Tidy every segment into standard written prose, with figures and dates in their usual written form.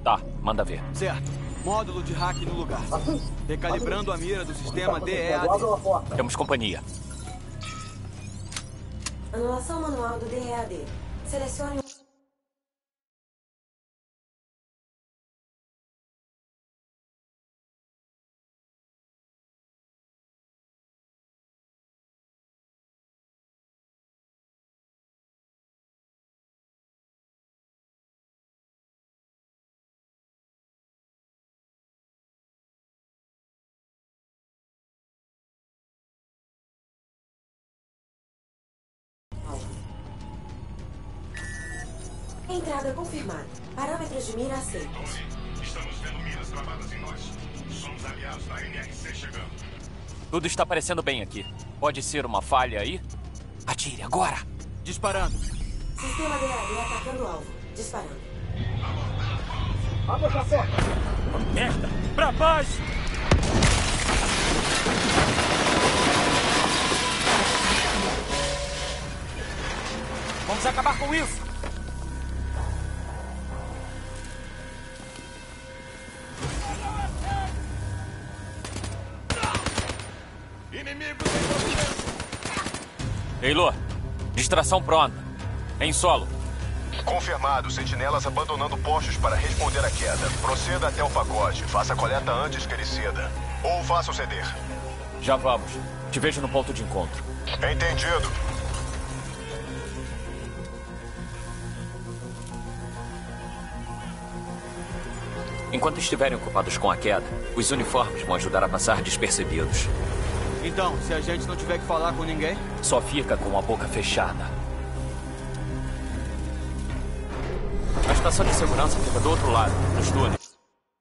Tá, manda ver. Certo. Módulo de hack no lugar. Recalibrando a mira do sistema DEAD. Temos companhia. Anulação manual do DEAD. Selecione entrada confirmada. Parâmetros de mira aceitos. Estamos vendo miras travadas em nós. Somos aliados da NRC chegando. Tudo está parecendo bem aqui. Pode ser uma falha aí? Atire agora! Disparando. Sistema DEAD atacando o alvo. Disparando. Abra essa porta! Merda! Pra baixo! Vamos acabar com isso! Inimigo sem movimento. Taylor, distração pronta. Em solo. Confirmado. Sentinelas abandonando postos para responder à queda. Proceda até o pacote. Faça a coleta antes que ele ceda. Ou faça-o ceder. Já vamos. Te vejo no ponto de encontro. Entendido. Enquanto estiverem ocupados com a queda, os uniformes vão ajudar a passar despercebidos. Então, se a gente não tiver que falar com ninguém... Só fica com a boca fechada. A estação de segurança fica do outro lado, nos túneis.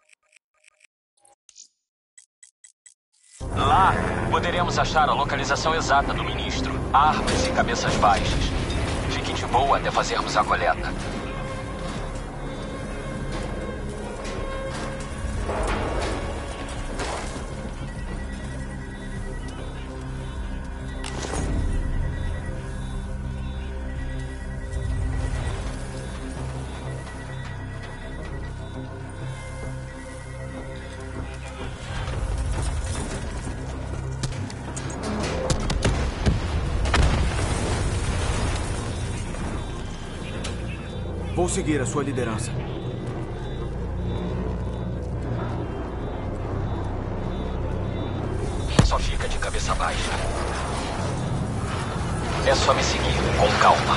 Lá, poderemos achar a localização exata do ministro, armas e cabeças baixas. Fique de boa até fazermos a coleta. Vou seguir a sua liderança. Só fica de cabeça baixa. É só me seguir, com calma.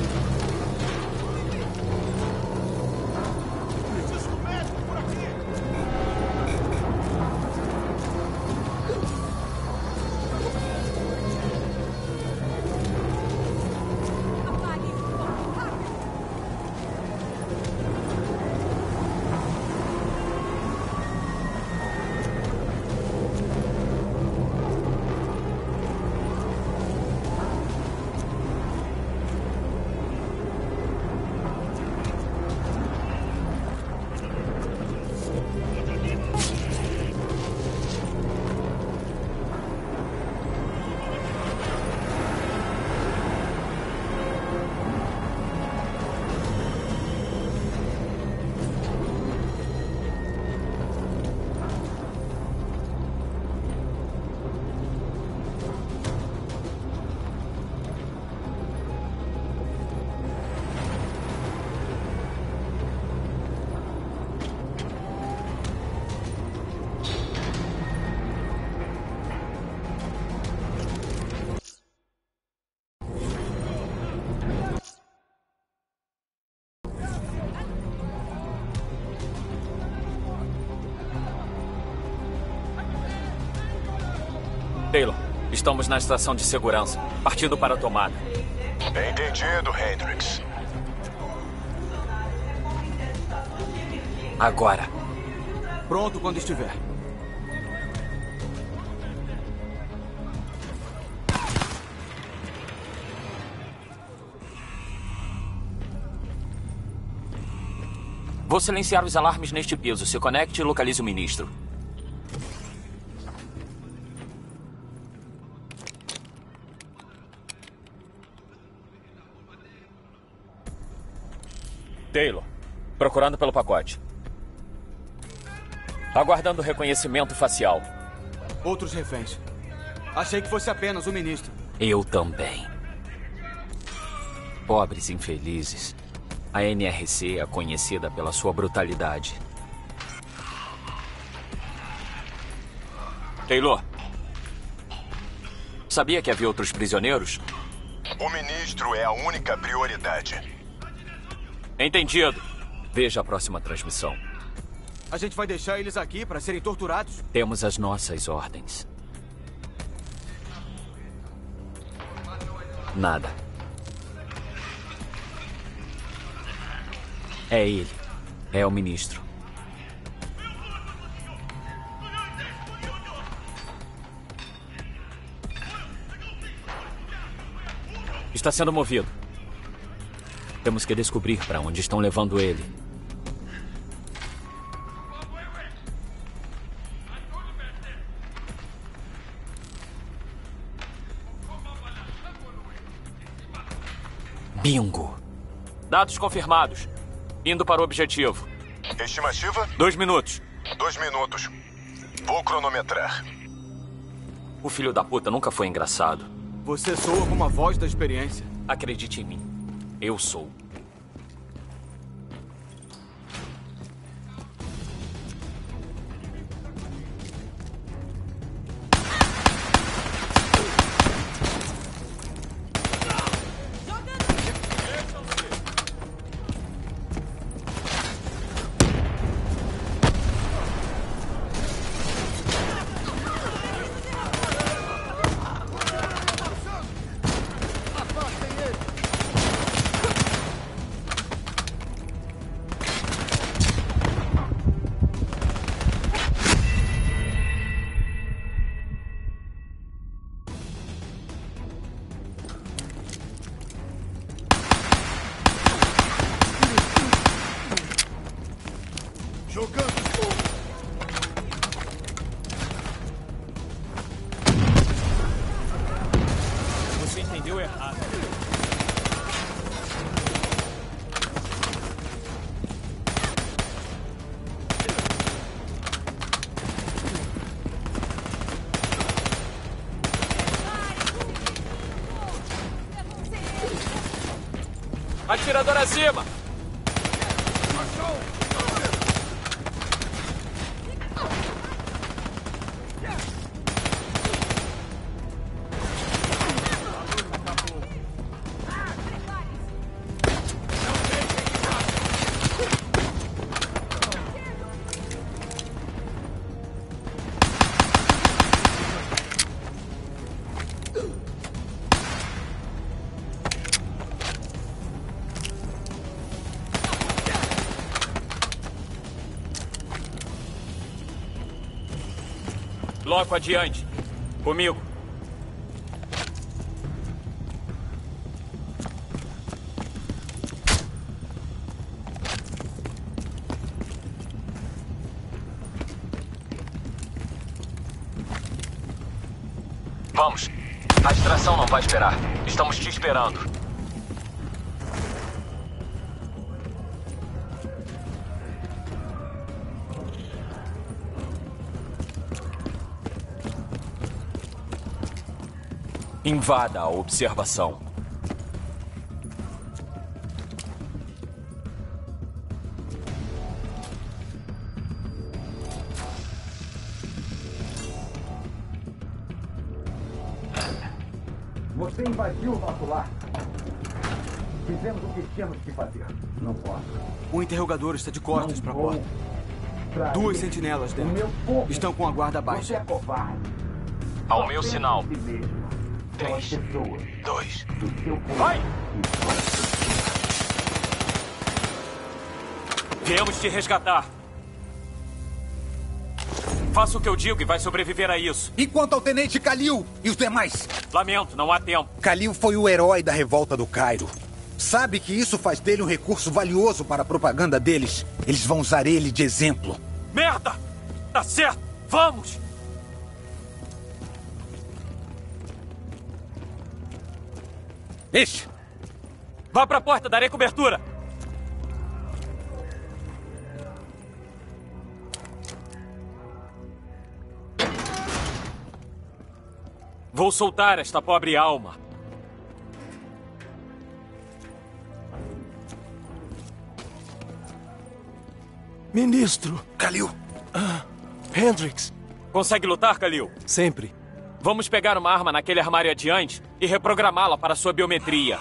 Taylor, estamos na estação de segurança, partindo para a tomada. Entendido, Hendrix. Agora. Pronto quando estiver. Vou silenciar os alarmes neste piso. Se conecte e localize o ministro. Taylor, procurando pelo pacote. Aguardando reconhecimento facial. Outros reféns. Achei que fosse apenas o ministro. Eu também. Pobres infelizes. A NRC é conhecida pela sua brutalidade. Taylor. Sabia que havia outros prisioneiros? O ministro é a única prioridade. Entendido. Veja a próxima transmissão. A gente vai deixar eles aqui para serem torturados? Temos as nossas ordens. Nada. É ele. É o ministro. Está sendo movido. Temos que descobrir para onde estão levando ele. Bingo. Dados confirmados. Indo para o objetivo. Estimativa? 2 minutos. 2 minutos. Vou cronometrar. O filho da puta nunca foi engraçado. Você soa como a voz da experiência. Acredite em mim. Eu sou. Você entendeu errado. Atirador acima! Bloco adiante. Comigo. Vamos. A extração não vai esperar. Estamos te esperando. Invada a observação. Você invadiu o nosso lar. Fizemos o que tínhamos que fazer. Não posso. O interrogador está de costas para a porta. 2 sentinelas dentro. Estão com a guarda Você baixa. é covarde. Ao meu sinal. 3, 2. do seu povo. Vai! Viemos te resgatar. Faça o que eu digo e vai sobreviver a isso. E quanto ao Tenente Khalil e os demais? Lamento, não há tempo. Khalil foi o herói da revolta do Cairo. Sabe que isso faz dele um recurso valioso para a propaganda deles. Eles vão usar ele de exemplo. Merda! Tá certo! Vamos! Ixi! Vá pra porta, darei cobertura. Vou soltar esta pobre alma. Ministro. Khalil. Hendrix. Consegue lutar, Khalil? Sempre. Vamos pegar uma arma naquele armário adiante e reprogramá-la para sua biometria.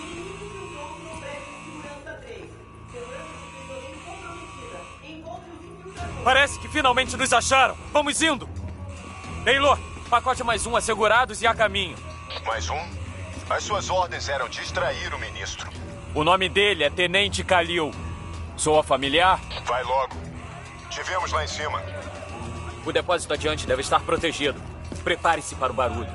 Parece que finalmente nos acharam. Vamos indo. Taylor, pacote mais um assegurados e a caminho. Mais um? As suas ordens eram distrair o ministro. O nome dele é Tenente Khalil. Soa familiar? Vai logo. Te vemos lá em cima. O depósito adiante deve estar protegido. Prepare-se para o barulho.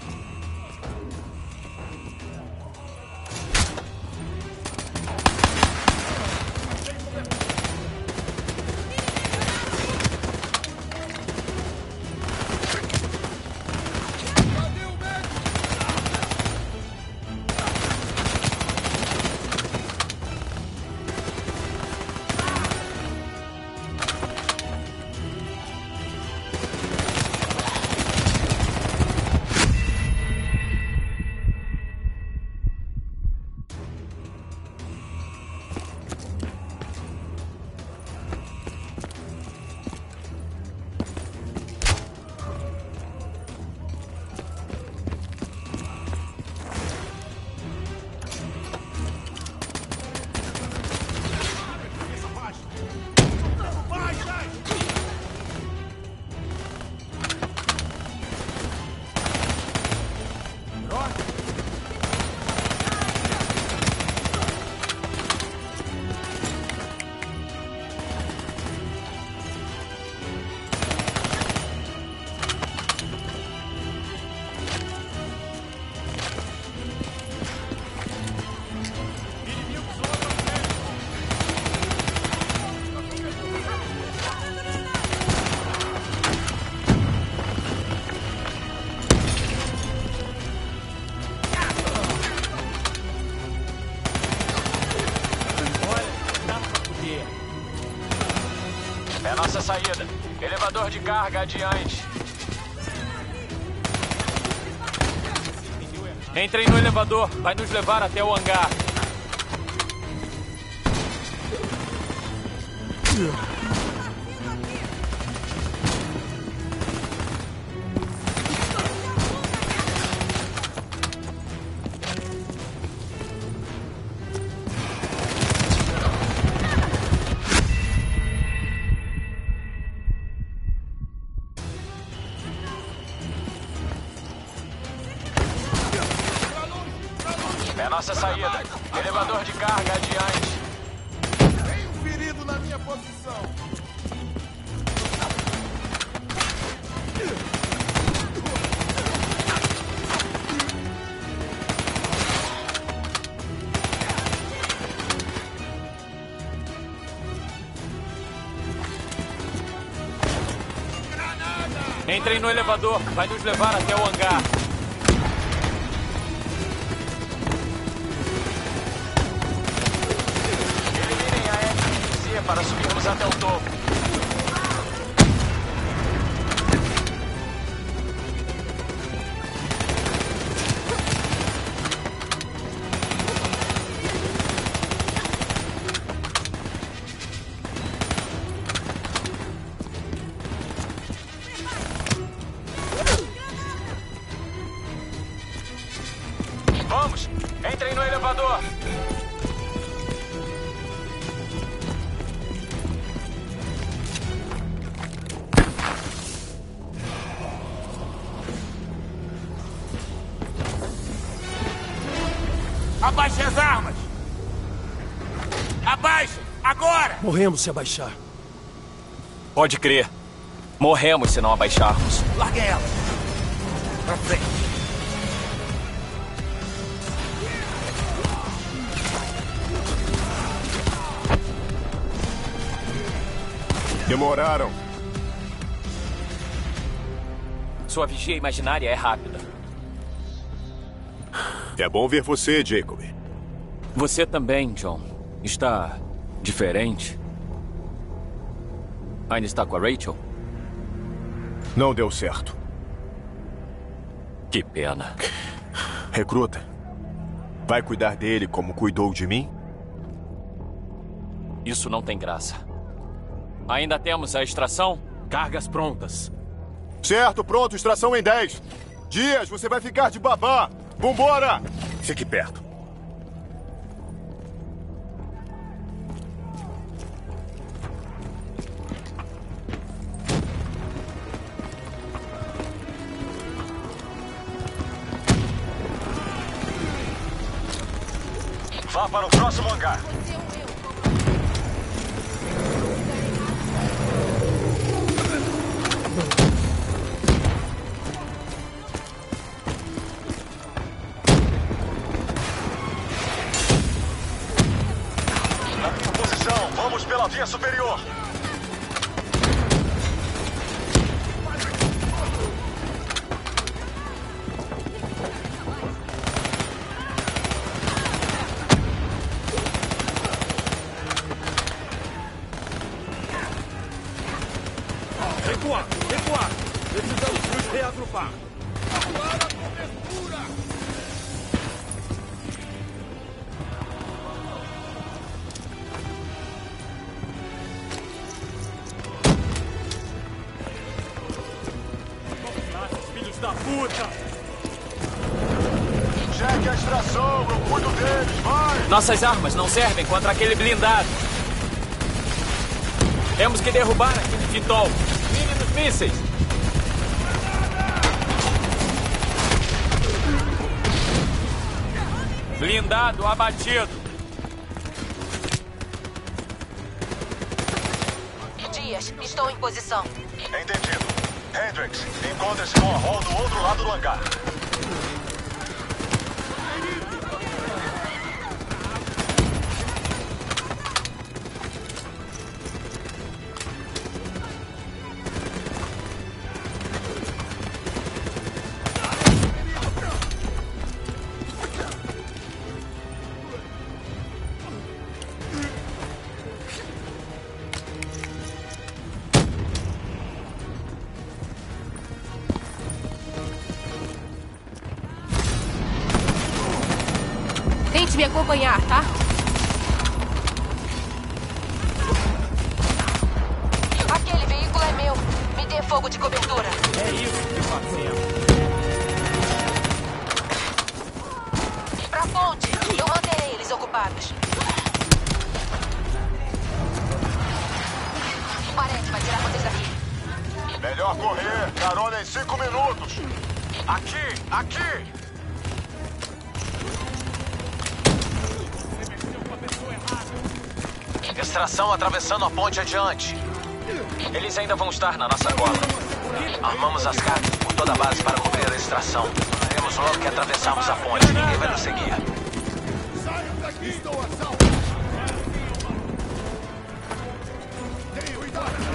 É a nossa saída. Elevador de carga adiante. Entrem no elevador. Vai nos levar até o hangar. É a nossa saída. Elevador de carga adiante. Tem um ferido na minha posição. Entrem no elevador. Vai nos levar até o hangar. Eliminem a FNC para subirmos até o topo. Vamos! Entrem no elevador! Abaixe as armas! Abaixe! Agora! Morremos se abaixar. Pode crer. Morremos se não abaixarmos. Larguem ela. Pra frente. Demoraram. Sua vigia imaginária é rápida. É bom ver você, Jacob. Você também, John. Está diferente. Ainda está com a Rachel? Não deu certo. Que pena. Recruta, vai cuidar dele como cuidou de mim? Isso não tem graça. Ainda temos a extração? Cargas prontas. Certo, pronto, extração em 10. Dias, você vai ficar de babá. Vambora! Fique perto. Vá para o próximo hangar. Na minha posição, vamos pela via superior. Recuar! Recuar! Precisamos nos reagrupar. Filhos da puta! Cheque a extração, eu cuido deles, vai! Nossas armas não servem contra aquele blindado. Temos que derrubar aquele Vitol. Mire nos mísseis. Blindado abatido. Dias, estou em posição. Entendido. Hendrix, encontre-se com a Hall do outro lado do hangar. Tente me acompanhar, tá? Aquele veículo é meu. Me dê fogo de cobertura. É isso que fazemos. Pra ponte. Eu manterei eles ocupados. O Barete vai tirar vocês daqui. Melhor correr. Carona em 5 minutos. Aqui, aqui. Extração atravessando a ponte adiante. Eles ainda vão estar na nossa cola. Armamos as cargas por toda a base para cobrir a extração. Detonaremos logo que atravessarmos a ponte. Ninguém vai nos seguir. Saiam daqui! Estou a salvo! Tenho idade!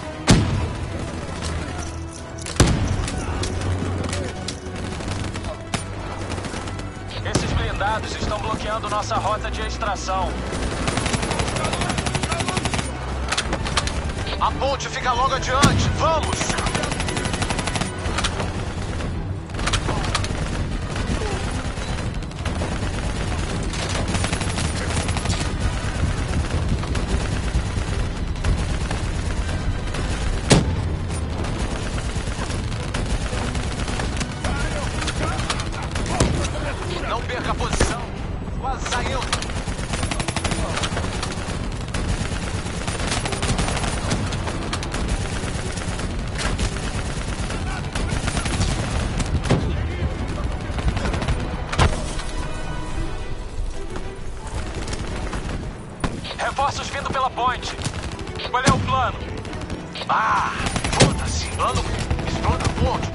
Esses blindados estão bloqueando nossa rota de extração. A ponte fica logo adiante. Vamos! Não perca a posição. Quase saiu. Reforços vindo pela ponte. Qual é o plano? Ah, foda-se. Plano exploda a ponte.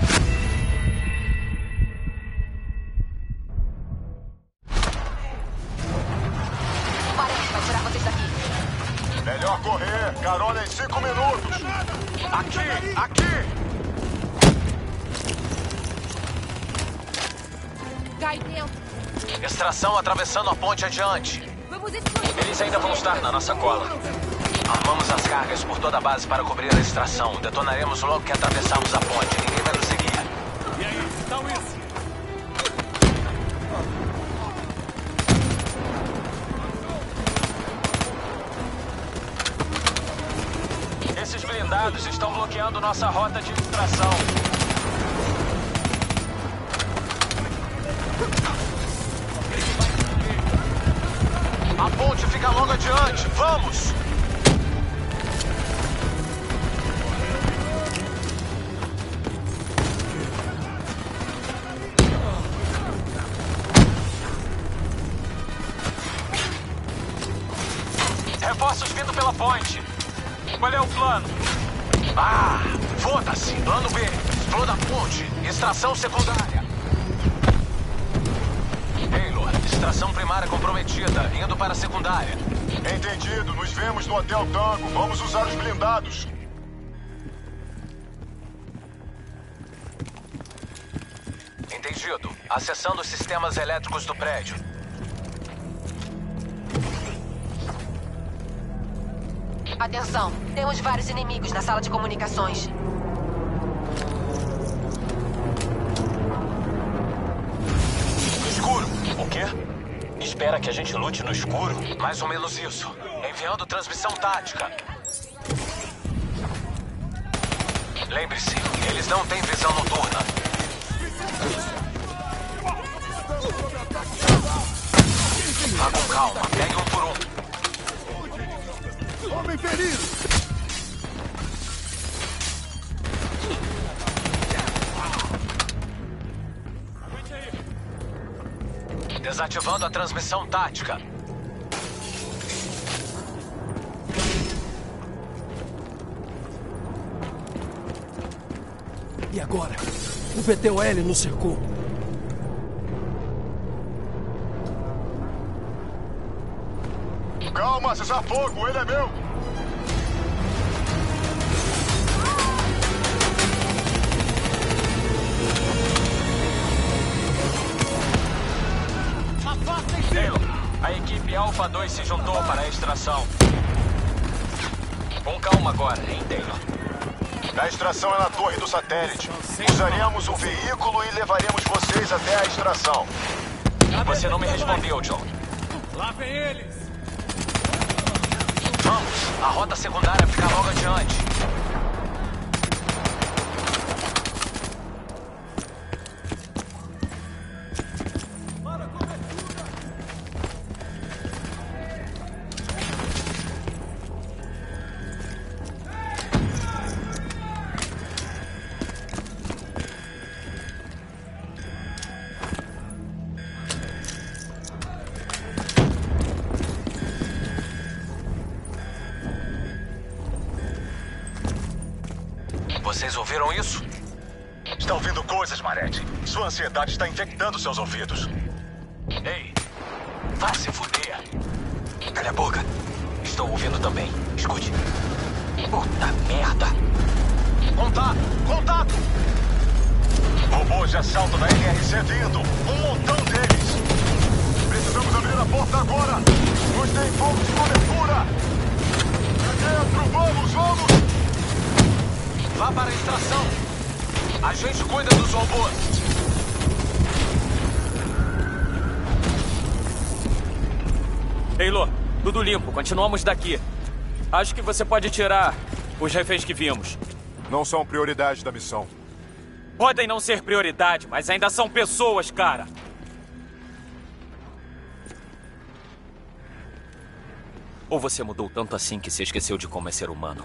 O Barete vai tirar vocês daqui. Melhor correr. Carona em 5 minutos. Aqui, aqui. Cai dentro. Extração atravessando a ponte adiante. Vamos explodir. Eles ainda vão estar na nossa cola. Armamos as cargas por toda a base para cobrir a extração. Detonaremos logo que atravessarmos a ponte. Ninguém vai nos seguir. E aí, então isso? aliados estão bloqueando nossa rota de extração. A ponte fica logo adiante. Vamos! Reforços vindo pela ponte. Qual é o plano? Ah, foda-se. Plano B. Exploda a ponte. Extração secundária. Taylor, extração primária comprometida. Indo para a secundária. Entendido. Nos vemos no Hotel Tango. Vamos usar os blindados. Entendido. Acessando os sistemas elétricos do prédio. Atenção, temos vários inimigos na sala de comunicações. No escuro. O quê? Espera que a gente lute no escuro? Mais ou menos isso. Enviando transmissão tática. Lembre-se, eles não têm visão noturna. Vá com calma, pegue um por um. Homem ferido! Desativando a transmissão tática. E agora? O PTOL nos cercou. Calma, cessar fogo. Ele é meu. Taylor, a equipe Alpha 2 se juntou para a extração. Com calma agora, hein, Taylor? A extração é na torre do satélite. Usaremos o veículo e levaremos vocês até a extração. Você não me respondeu, John. Lá vem eles! Vamos, a rota secundária fica logo adiante. Vocês ouviram isso? Está ouvindo coisas, Marete. Sua ansiedade está infectando seus ouvidos. Ei, vá se fuder. Calha a boca. Estou ouvindo também. Escute. Puta merda. Contato! Contato! Robôs de assalto da NRC vindo. Um montão deles. Precisamos abrir a porta agora. Nos deem fogo de cobertura. Dentro, vamos, vamos! Vá para a extração. A gente cuida dos robôs. Taylor, tudo limpo. Continuamos daqui. Acho que você pode tirar os reféns que vimos. Não são prioridade da missão. Podem não ser prioridade, mas ainda são pessoas, cara. Ou você mudou tanto assim que se esqueceu de como é ser humano?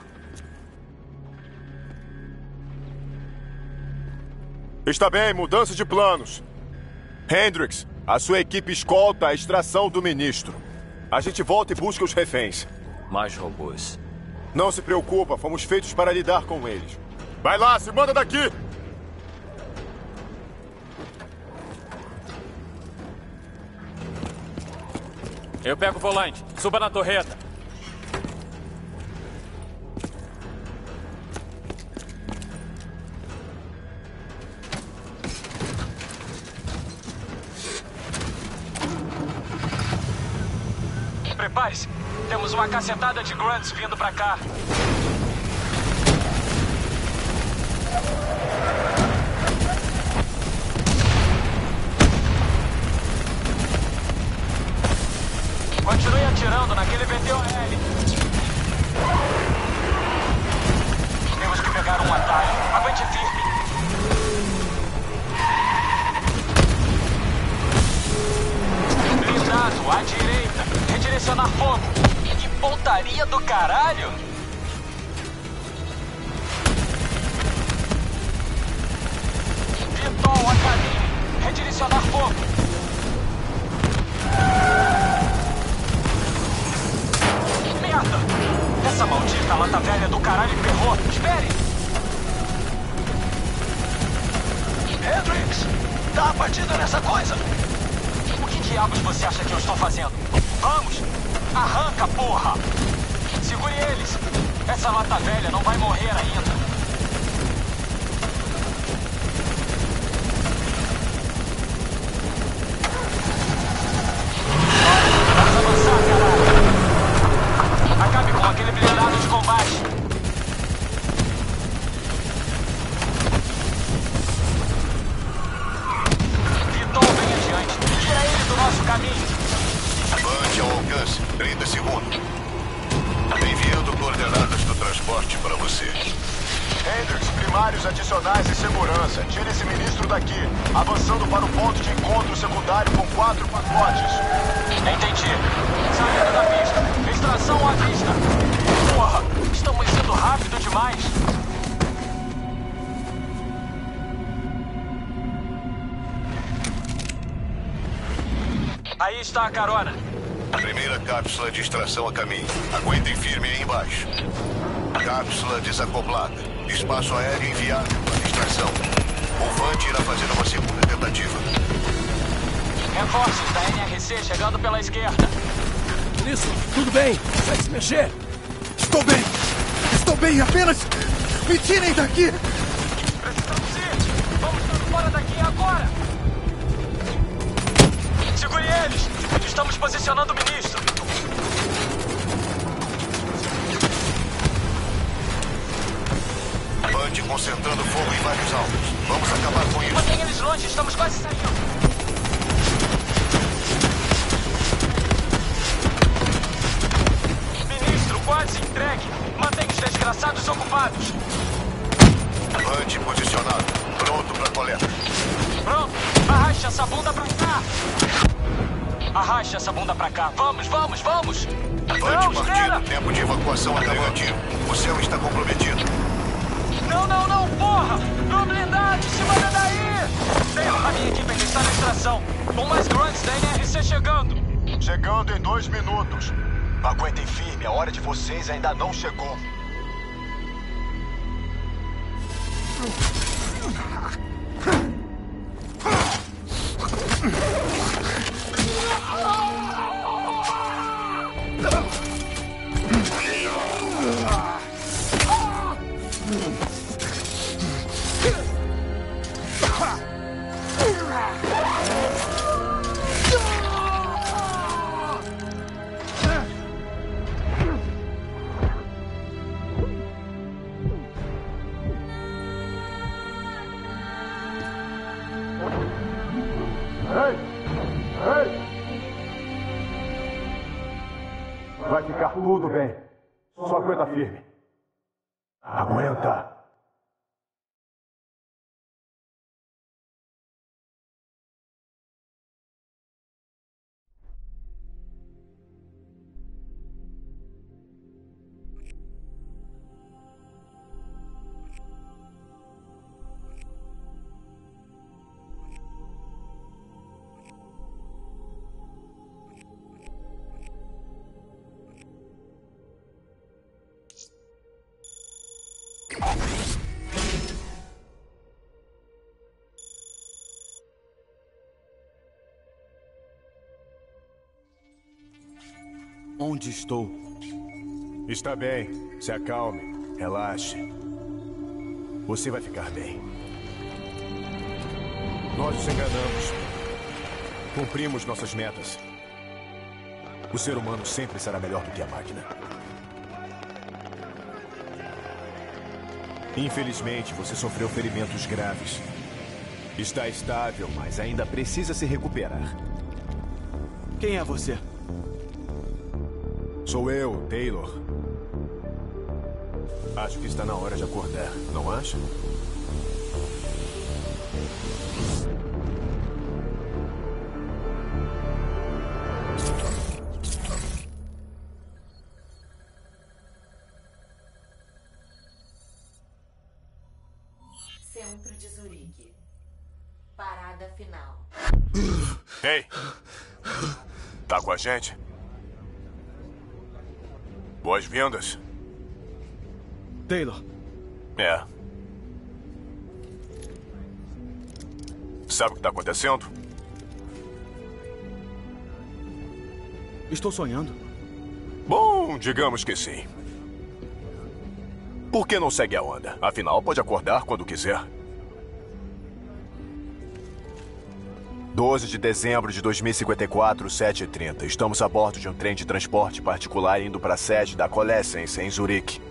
Está bem, mudança de planos. Hendricks, a sua equipe escolta a extração do ministro. A gente volta e busca os reféns. Mais robôs. Não se preocupa, fomos feitos para lidar com eles. Vai lá, se manda daqui! Eu pego o volante. Suba na torreta. Prepare-se. Temos uma cacetada de grunts vindo pra cá. Continue atirando naquele VTOL. pegar um atalho. Aguente firme. Blindado à direita. Redirecionar fogo. Que pontaria do caralho! Vitol a caminho. Redirecionar fogo. Merda! Essa maldita lata velha do caralho ferrou. Espere! Hendrix! Dá a partida nessa coisa! O que diabos você acha que eu estou fazendo? Vamos! Arranca, porra! Segure eles! Essa lata velha não vai morrer ainda. Vamos avançar, caralho! Acabe com aquele blindado de combate! Vitor, vem adiante! Tira ele do nosso caminho! Avante ao alcance, 30 segundos. Enviando coordenadas do transporte para você. Hendrix, primários adicionais e segurança. Tire esse ministro daqui. Avançando para o ponto de encontro secundário com 4 pacotes. Entendi. Saindo da pista. Extração à vista. Porra, estamos indo rápido demais. Aí está a carona. Primeira cápsula de extração a caminho. Aguentem firme aí embaixo. Cápsula desacoplada. Espaço aéreo enviado para extração. O Vante irá fazer uma segunda tentativa. Reforços da NRC chegando pela esquerda. Isso, tudo bem. Consegue se mexer? Estou bem! Estou bem, apenas me tirem daqui! Precisamos ir! Vamos estar fora daqui agora! Segure eles! Estamos posicionando o ministro! Vante concentrando fogo em vários alvos. Vamos acabar com isso. Mantenha eles longe, estamos quase saindo! Ministro, quase entregue! Mantenha os desgraçados ocupados! Vante posicionado. Pronto para coleta. Pronto! Arraste essa bunda pra cá! Arraste essa bunda pra cá! Vamos, vamos, vamos! Vante partido. Tempo de evacuação acabando. O céu está comprometido. Não, não, não, porra! No blindado, se manda daí! Dale, a minha equipe ainda está na extração. Com mais grunts da NRC chegando. Chegando em 2 minutos. Aguentem firme, a hora de vocês ainda não chegou. Vai ficar tudo bem. Só aguenta firme. Aguenta. Onde estou? Está bem. Se acalme. Relaxe. Você vai ficar bem. Nós nos enganamos. Cumprimos nossas metas. O ser humano sempre será melhor do que a máquina. Infelizmente, você sofreu ferimentos graves. Está estável, mas ainda precisa se recuperar. Quem é você? Sou eu, Taylor. Acho que está na hora de acordar, não acha? Centro de Zurique. Parada final. Ei! Tá com a gente? Boas-vindas. Taylor. É. Sabe o que tá acontecendo? Estou sonhando. Bom, digamos que sim. Por que não segue a onda? Afinal, pode acordar quando quiser. 12 de dezembro de 2054, 7h30. Estamos a bordo de um trem de transporte particular indo para a sede da Coalescence, em Zurique.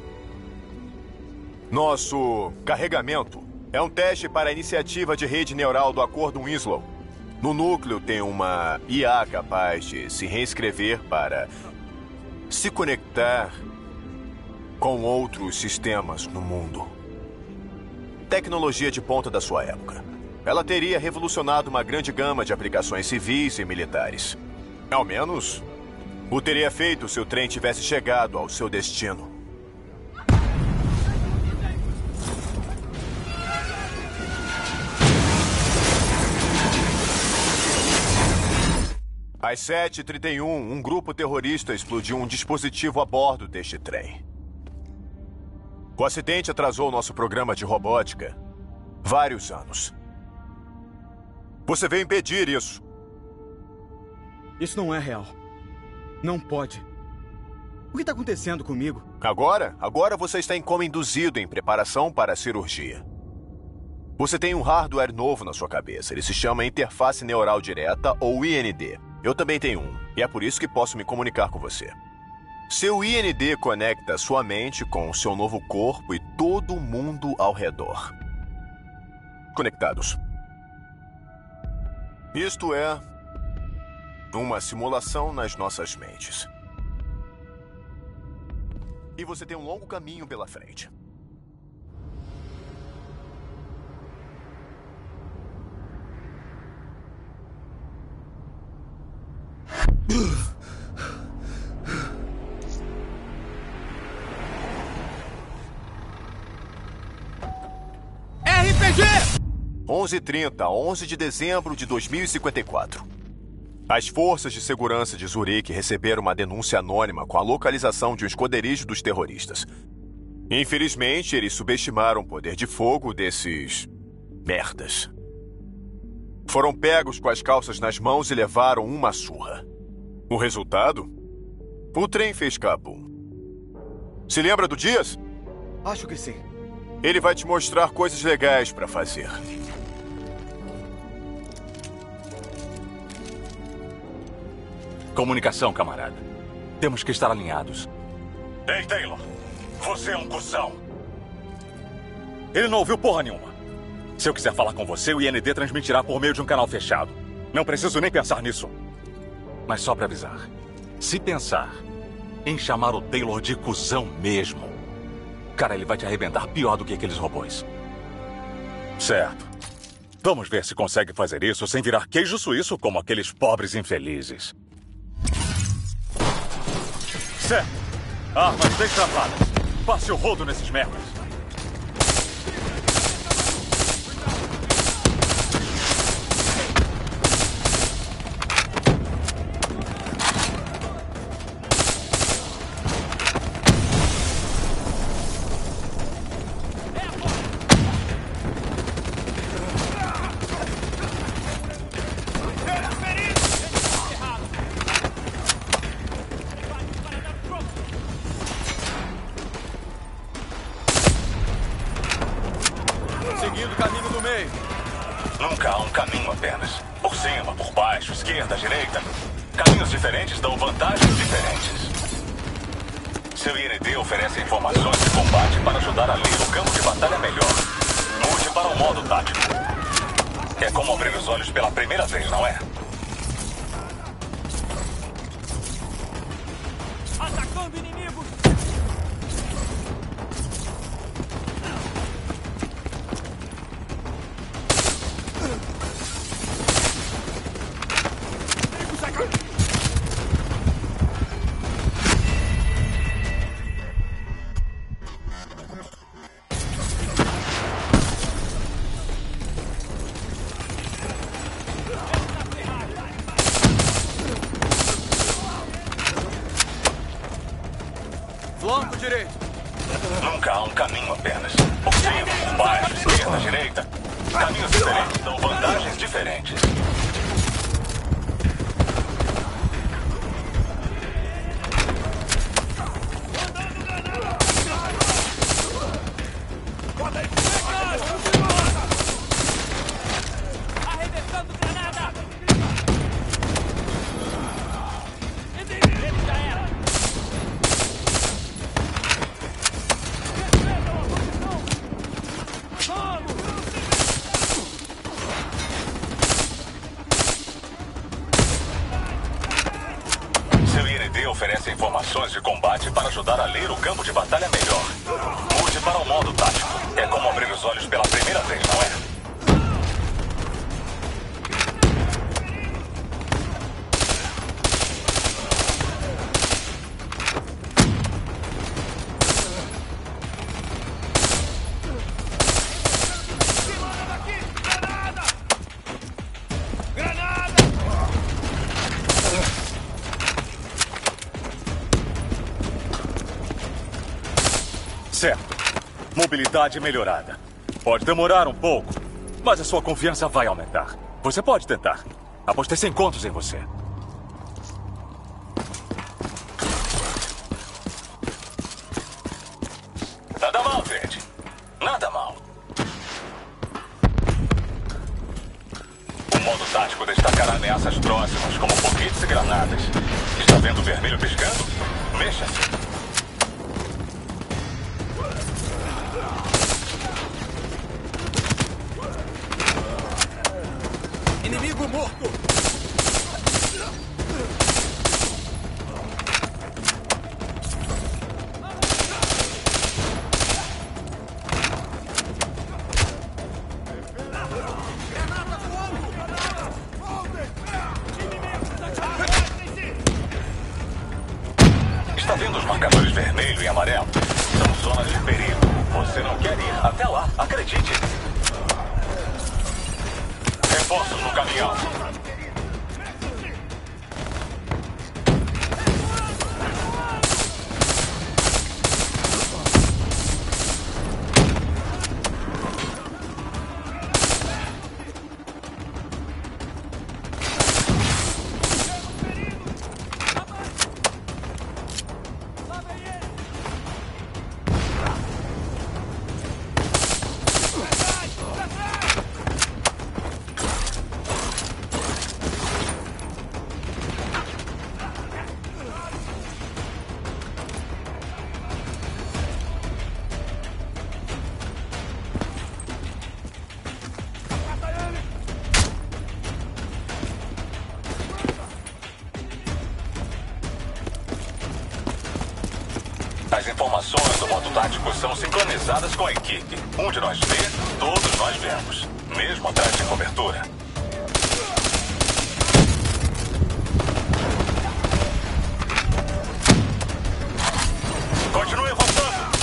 Nosso carregamento é um teste para a iniciativa de rede neural do Acordo Winslow. No núcleo tem uma IA capaz de se reescrever para se conectar com outros sistemas no mundo. Tecnologia de ponta da sua época. Ela teria revolucionado uma grande gama de aplicações civis e militares. Ao menos, o teria feito se o trem tivesse chegado ao seu destino. Às 7h31, um grupo terrorista explodiu um dispositivo a bordo deste trem. O acidente atrasou nosso programa de robótica vários anos. Você veio impedir isso. Isso não é real. Não pode. O que está acontecendo comigo? Agora você está em coma induzido em preparação para a cirurgia. Você tem um hardware novo na sua cabeça. Ele se chama Interface Neural Direta, ou IND. Eu também tenho um, e é por isso que posso me comunicar com você. Seu IND conecta sua mente com o seu novo corpo e todo o mundo ao redor. Conectados. Isto é uma simulação nas nossas mentes. E você tem um longo caminho pela frente. RPG! 11h30, 11 de dezembro de 2054. As forças de segurança de Zurique receberam uma denúncia anônima com a localização de um esconderijo dos terroristas. Infelizmente, eles subestimaram o poder de fogo desses merdas. Foram pegos com as calças nas mãos e levaram uma surra. O resultado? O trem fez cabum. Se lembra do Dias? Acho que sim. Ele vai te mostrar coisas legais para fazer. Comunicação, camarada. Temos que estar alinhados. Ei, Taylor. Você é um cuzão. Ele não ouviu porra nenhuma. Se eu quiser falar com você, o IND transmitirá por meio de um canal fechado. Não preciso nem pensar nisso. Mas só pra avisar. Se pensar em chamar o Taylor de cuzão mesmo, cara, ele vai te arrebentar pior do que aqueles robôs. Certo. Vamos ver se consegue fazer isso sem virar queijo suíço como aqueles pobres infelizes. Certo. Armas destravadas. Passe o rodo nesses merdas. Seguindo o caminho do meio. Nunca há um caminho apenas. Por cima, por baixo, esquerda, direita. Caminhos diferentes dão vantagens diferentes. Seu IND oferece informações de combate para ajudar a ler o campo de batalha melhor. Mude para o modo tático. É como abrir os olhos pela primeira vez, não é? Atacando inimigos! Flanco direito. Nunca há um caminho apenas. Por cima, por baixo, esquerda, direita. Caminhos diferentes dão vantagens diferentes. Arremessando granada! Seu IND oferece informações de combate para ajudar a ler o campo de batalha melhor. Mude para o modo tático. É como abrir os olhos pela primeira vez, não é? Certo. Mobilidade melhorada. Pode demorar um pouco, mas a sua confiança vai aumentar. Você pode tentar. Apostei 100 contos em você. Nada mal, Ted. Nada mal. O modo tático destacará ameaças próximas, como foguetes e granadas. Está vendo o vermelho piscando? Mexa-se. Inimigo morto! Está vendo os marcadores vermelho e amarelo? São zonas de perigo. Você não quer ir até lá, acredite. Reforços no caminhão. As informações do modo tático são sincronizadas com a equipe. Um de nós vê, todos nós vemos. Mesmo atrás de cobertura. Continue avançando.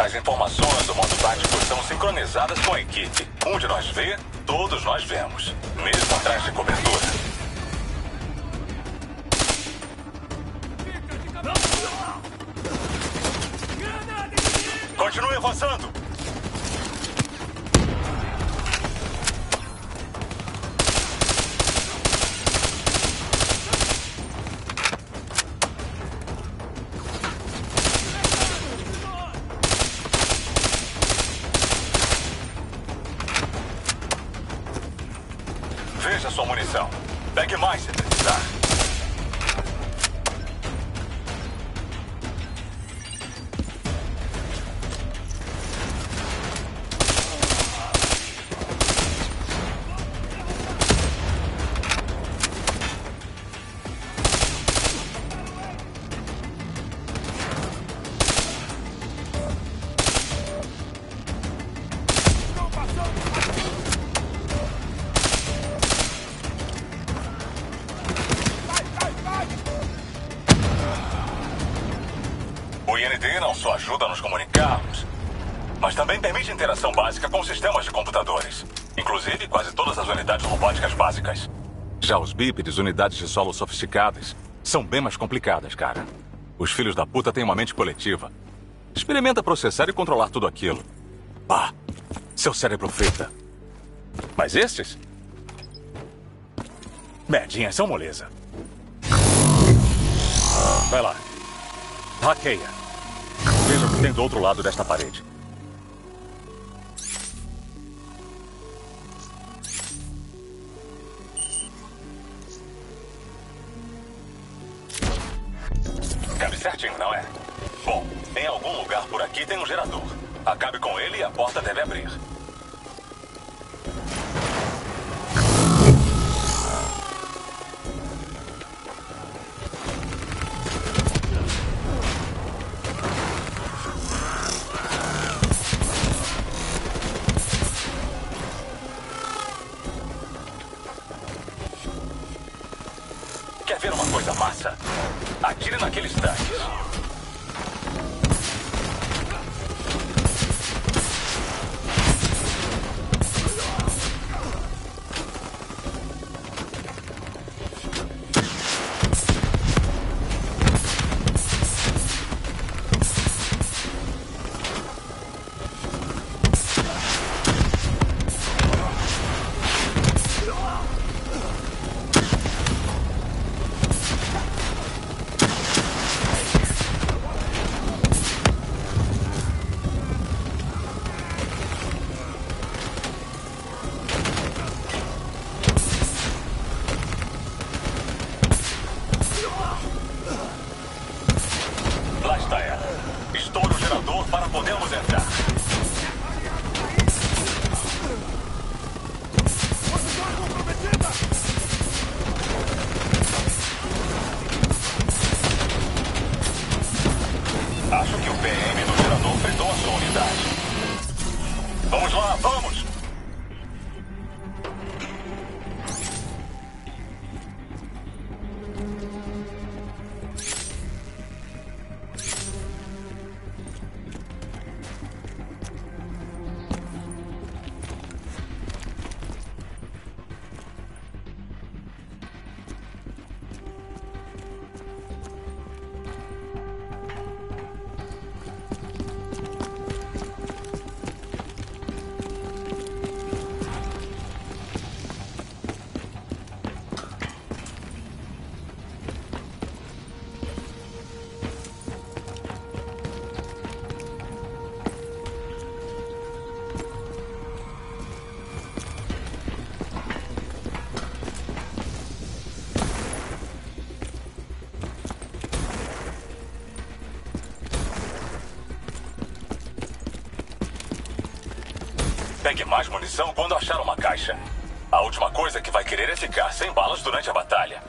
As informações do modo tático são sincronizadas com a equipe. Um de nós vê, todos nós vemos. Mesmo atrás de cobertura. Continue avançando. Veja sua munição. Pegue mais se precisar. O IND não só ajuda a nos comunicarmos, mas também permite interação básica com sistemas de computadores. Inclusive quase todas as unidades robóticas básicas. Já os bípedes, unidades de solo sofisticadas, são bem mais complicadas, cara. Os filhos da puta têm uma mente coletiva. Experimenta processar e controlar tudo aquilo. Pá, seu cérebro frita. Mas estes? Merdinhas são moleza. Vai lá. Hackeia. Veja o que tem do outro lado desta parede. Cabe certinho, não é? Bom, em algum lugar por aqui tem um gerador. Acabe com ele e a porta deve abrir. Quer ver uma coisa massa? Atire naqueles tanques. Lá está ela. Estoure o gerador para podermos entrar. Acho que o PM do gerador fritou a sua unidade. Vamos lá, vamos! Pegue mais munição quando achar uma caixa. A última coisa que vai querer é ficar sem balas durante a batalha.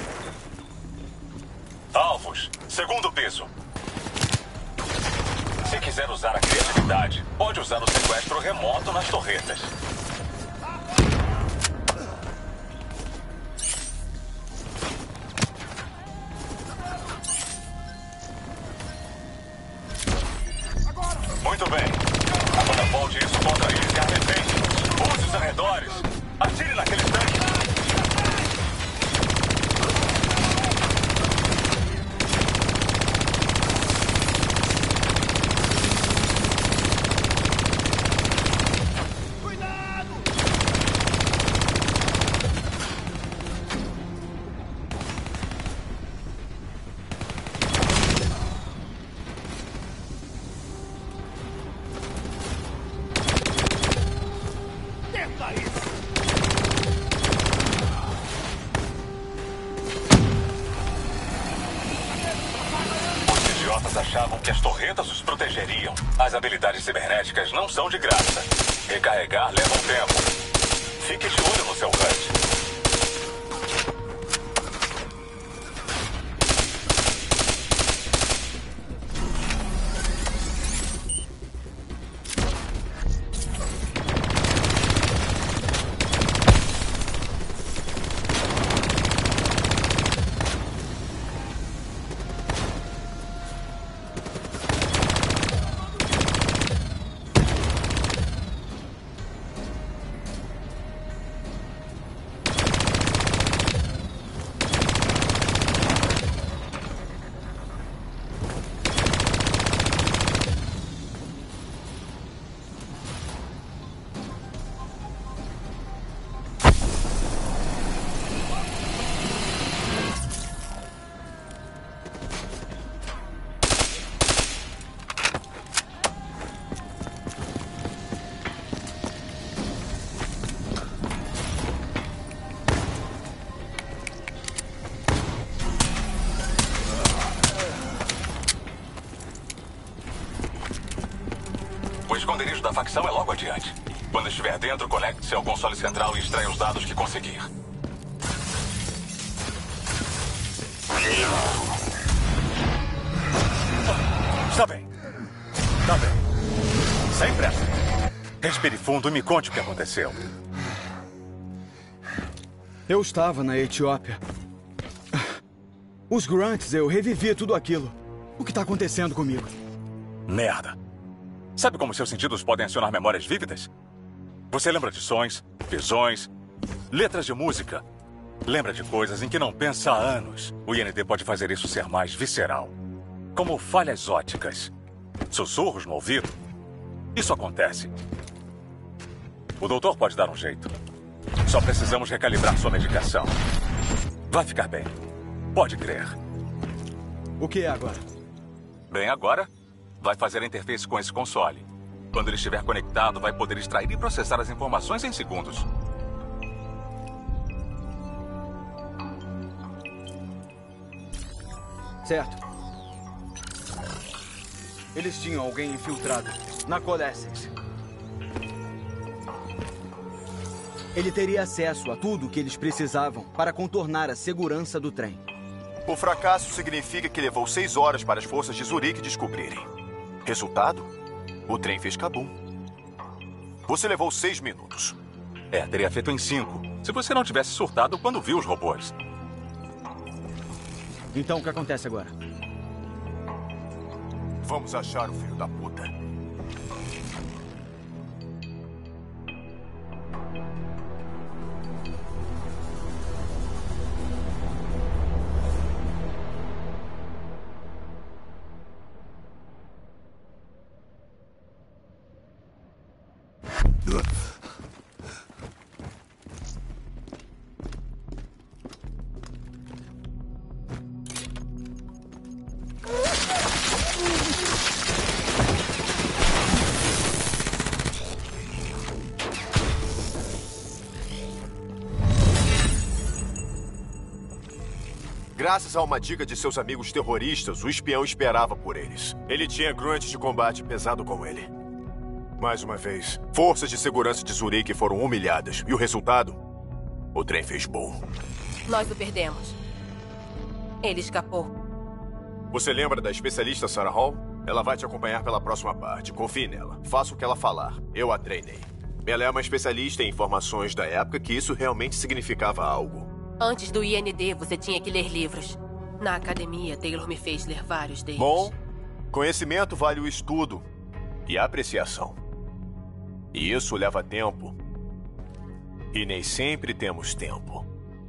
Alvos, segundo piso. Se quiser usar a criatividade, pode usar o sequestro remoto nas torretas. Muito bem. Agora volte isso contra eles e arrepende. Use os arredores. Atire naqueles tanques. Achavam que as torretas os protegeriam. As habilidades cibernéticas não são de graça. Recarregar leva um tempo. Fique de olho no seu HUD. O esconderijo da facção é logo adiante. Quando estiver dentro, conecte-se ao console central e extraia os dados que conseguir. Está bem. Está bem. Sem pressa. Respire fundo e me conte o que aconteceu. Eu estava na Etiópia. Os Grunts, eu revivi tudo aquilo. O que está acontecendo comigo? Merda. Sabe como seus sentidos podem acionar memórias vívidas? Você lembra de sons, visões, letras de música. Lembra de coisas em que não pensa há anos. O IND pode fazer isso ser mais visceral. Como falhas óticas. Sussurros no ouvido. Isso acontece. O doutor pode dar um jeito. Só precisamos recalibrar sua medicação. Vai ficar bem. Pode crer. O que é agora? Bem, agora vai fazer a interface com esse console. Quando ele estiver conectado, vai poder extrair e processar as informações em segundos. Certo. Eles tinham alguém infiltrado na Coalescence. Ele teria acesso a tudo o que eles precisavam para contornar a segurança do trem. O fracasso significa que levou 6 horas para as forças de Zurique descobrirem. Resultado? O trem fez cabum. Você levou 6 minutos. Teria feito em 5. Se você não tivesse surtado quando viu os robôs. Então, o que acontece agora? Vamos achar o filho da puta. Graças a uma dica de seus amigos terroristas, o espião esperava por eles. Ele tinha grunts de combate pesado com ele. Mais uma vez, forças de segurança de Zurique foram humilhadas. E o resultado? O trem fez boom. Nós o perdemos. Ele escapou. Você lembra da especialista Sarah Hall? Ela vai te acompanhar pela próxima parte. Confie nela. Faça o que ela falar. Eu a treinei. Ela é uma especialista em informações da época que isso realmente significava algo. Antes do IND, você tinha que ler livros. Na academia, Taylor me fez ler vários deles. Bom, conhecimento vale o estudo e a apreciação. E isso leva tempo. E nem sempre temos tempo.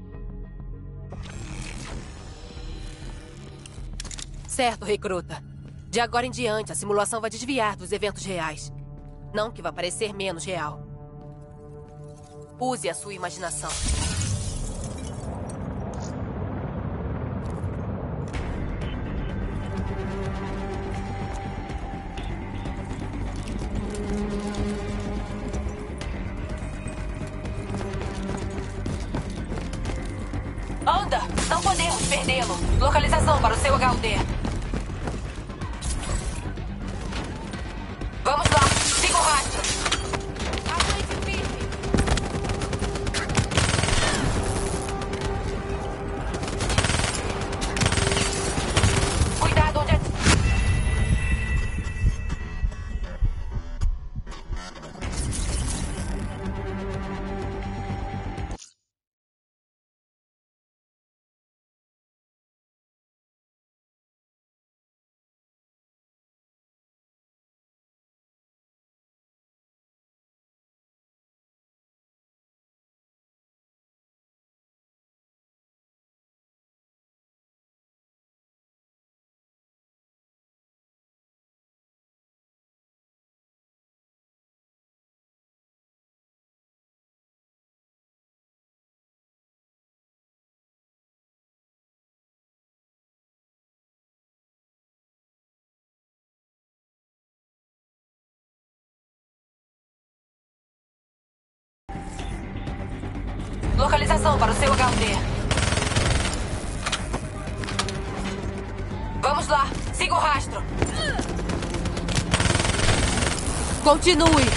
Certo, recruta. De agora em diante, a simulação vai desviar dos eventos reais. Não que vá parecer menos real. Use a sua imaginação. Anda! Não podemos perdê-lo. Localização para o seu HUD. Vamos lá! Siga o rastro! Aguente firme! Cuidado onde... Localização para o seu HUD. Vamos lá, siga o rastro. Continue.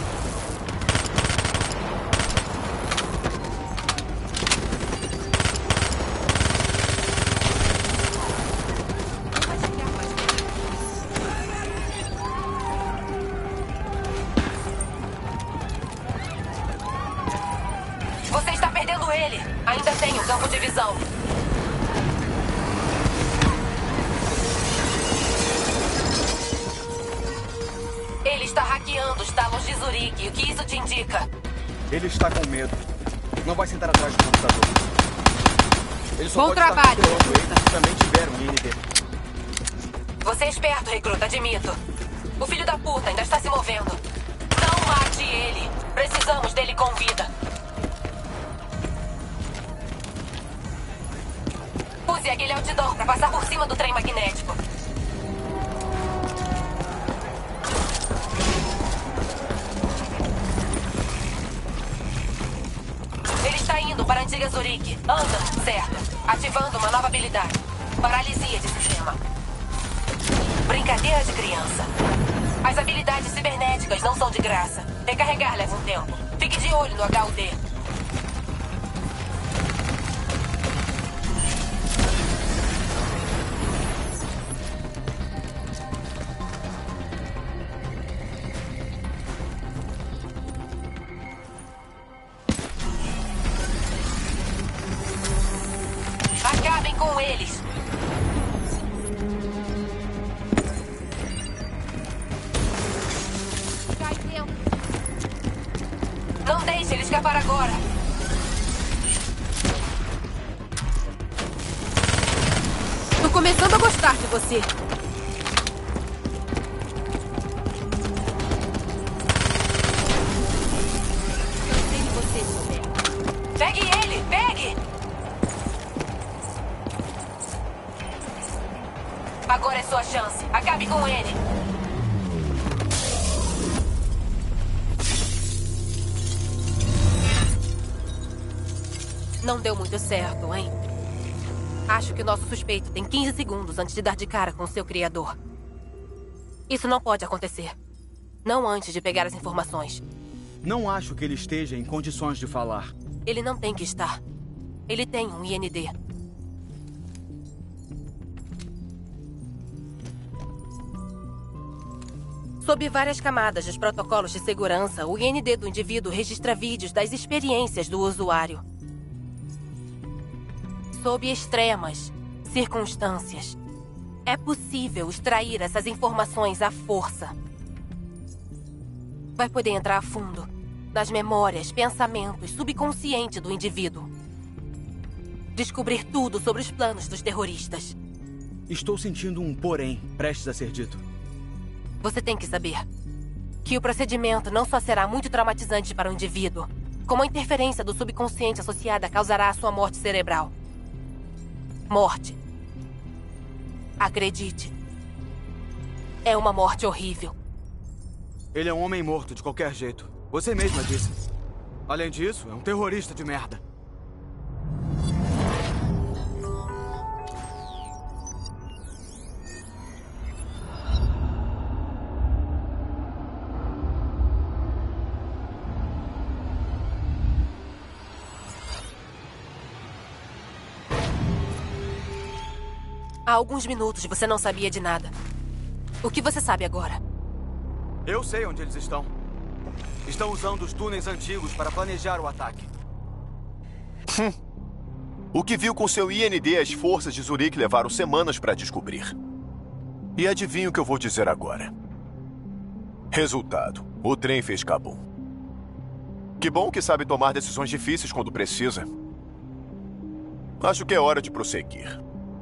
Você está perdendo ele. Ainda tem o campo de visão. Ele está hackeando os talões de Zurique. O que isso te indica? Ele está com medo. Não vai sentar atrás do computador. Ele só Bom pode trabalho, estar controlando eles que também tiveram IND. Você é esperto, recruta, admito. O filho da puta ainda está se movendo. Não mate ele. Precisamos dele com vida. Use aquele outdoor para passar por cima do trem magnético. Ele está indo para a antiga Zurique. Anda, certo. Ativando uma nova habilidade. Paralisia de sistema. Brincadeira de criança. As habilidades cibernéticas não são de graça. Recarregar leva um tempo. Fique de olho no HUD. Acabem com eles. Cai dentro. Não deixe ele escapar agora. Tô começando a gostar de você. Cansei de você, seu merda. Pegue ele! Pegue! Agora é sua chance. Acabe com ele. Não deu muito certo, hein? Acho que o nosso suspeito tem 15 segundos antes de dar de cara com seu criador. Isso não pode acontecer. Não antes de pegar as informações. Não acho que ele esteja em condições de falar. Ele não tem que estar. Ele tem um IND. Sob várias camadas dos protocolos de segurança, o IND do indivíduo registra vídeos das experiências do usuário. Sob extremas circunstâncias, é possível extrair essas informações à força. Vai poder entrar a fundo nas memórias, pensamentos, subconsciente do indivíduo. Descobrir tudo sobre os planos dos terroristas. Estou sentindo um porém prestes a ser dito. Você tem que saber que o procedimento não só será muito traumatizante para o indivíduo, como a interferência do subconsciente associada causará a sua morte cerebral. Morte. Acredite. É uma morte horrível. Ele é um homem morto de qualquer jeito. Você mesma disse. Além disso, é um terrorista de merda. Há alguns minutos você não sabia de nada. O que você sabe agora? Eu sei onde eles estão. Estão usando os túneis antigos para planejar o ataque. O que viu com seu IND as forças de Zurique levaram semanas para descobrir. E adivinha o que eu vou dizer agora. Resultado: o trem fez cabum. Que bom que sabe tomar decisões difíceis quando precisa. Acho que é hora de prosseguir.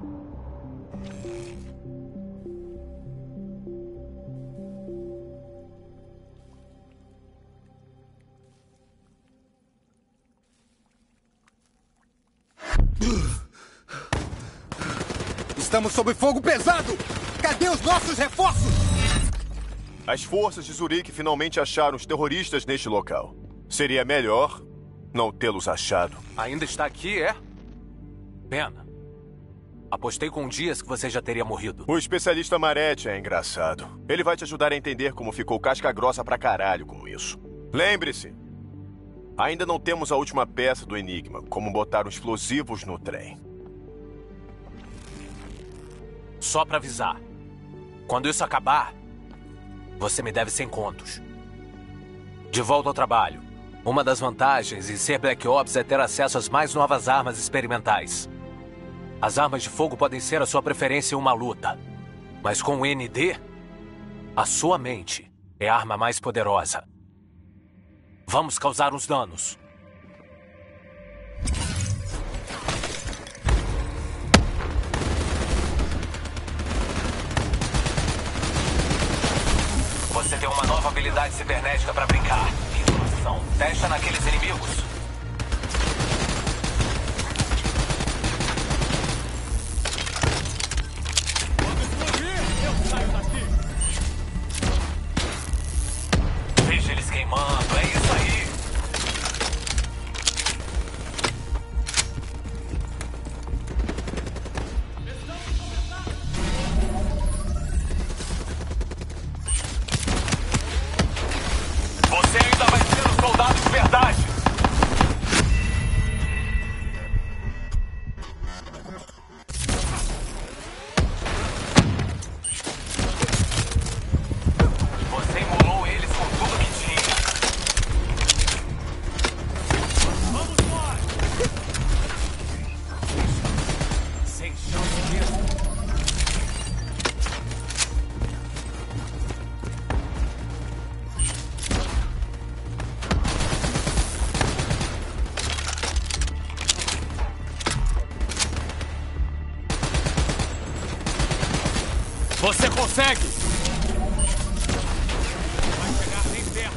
Estamos sob fogo pesado! Cadê os nossos reforços? As forças de Zurique finalmente acharam os terroristas neste local. Seria melhor não tê-los achado. Ainda está aqui, é? Pena. Apostei com Dias que você já teria morrido. O especialista Maretti é engraçado. Ele vai te ajudar a entender como ficou casca grossa pra caralho com isso. Lembre-se, ainda não temos a última peça do enigma, como botar os explosivos no trem. Só pra avisar. Quando isso acabar, você me deve 100 contos. De volta ao trabalho. Uma das vantagens em ser Black Ops é ter acesso às mais novas armas experimentais. As armas de fogo podem ser a sua preferência em uma luta. Mas com o ND, a sua mente é a arma mais poderosa. Vamos causar uns danos. Você tem uma nova habilidade cibernética para brincar. Isolação. Testa naqueles inimigos. Quando explodir, eu saio daqui. Veja eles queimando. É isso aí. Você ainda vai ser um soldado de verdade. Você emulou eles com tudo que tinha. Vamos embora. Sem chance mesmo. Você consegue! Vai chegar bem perto.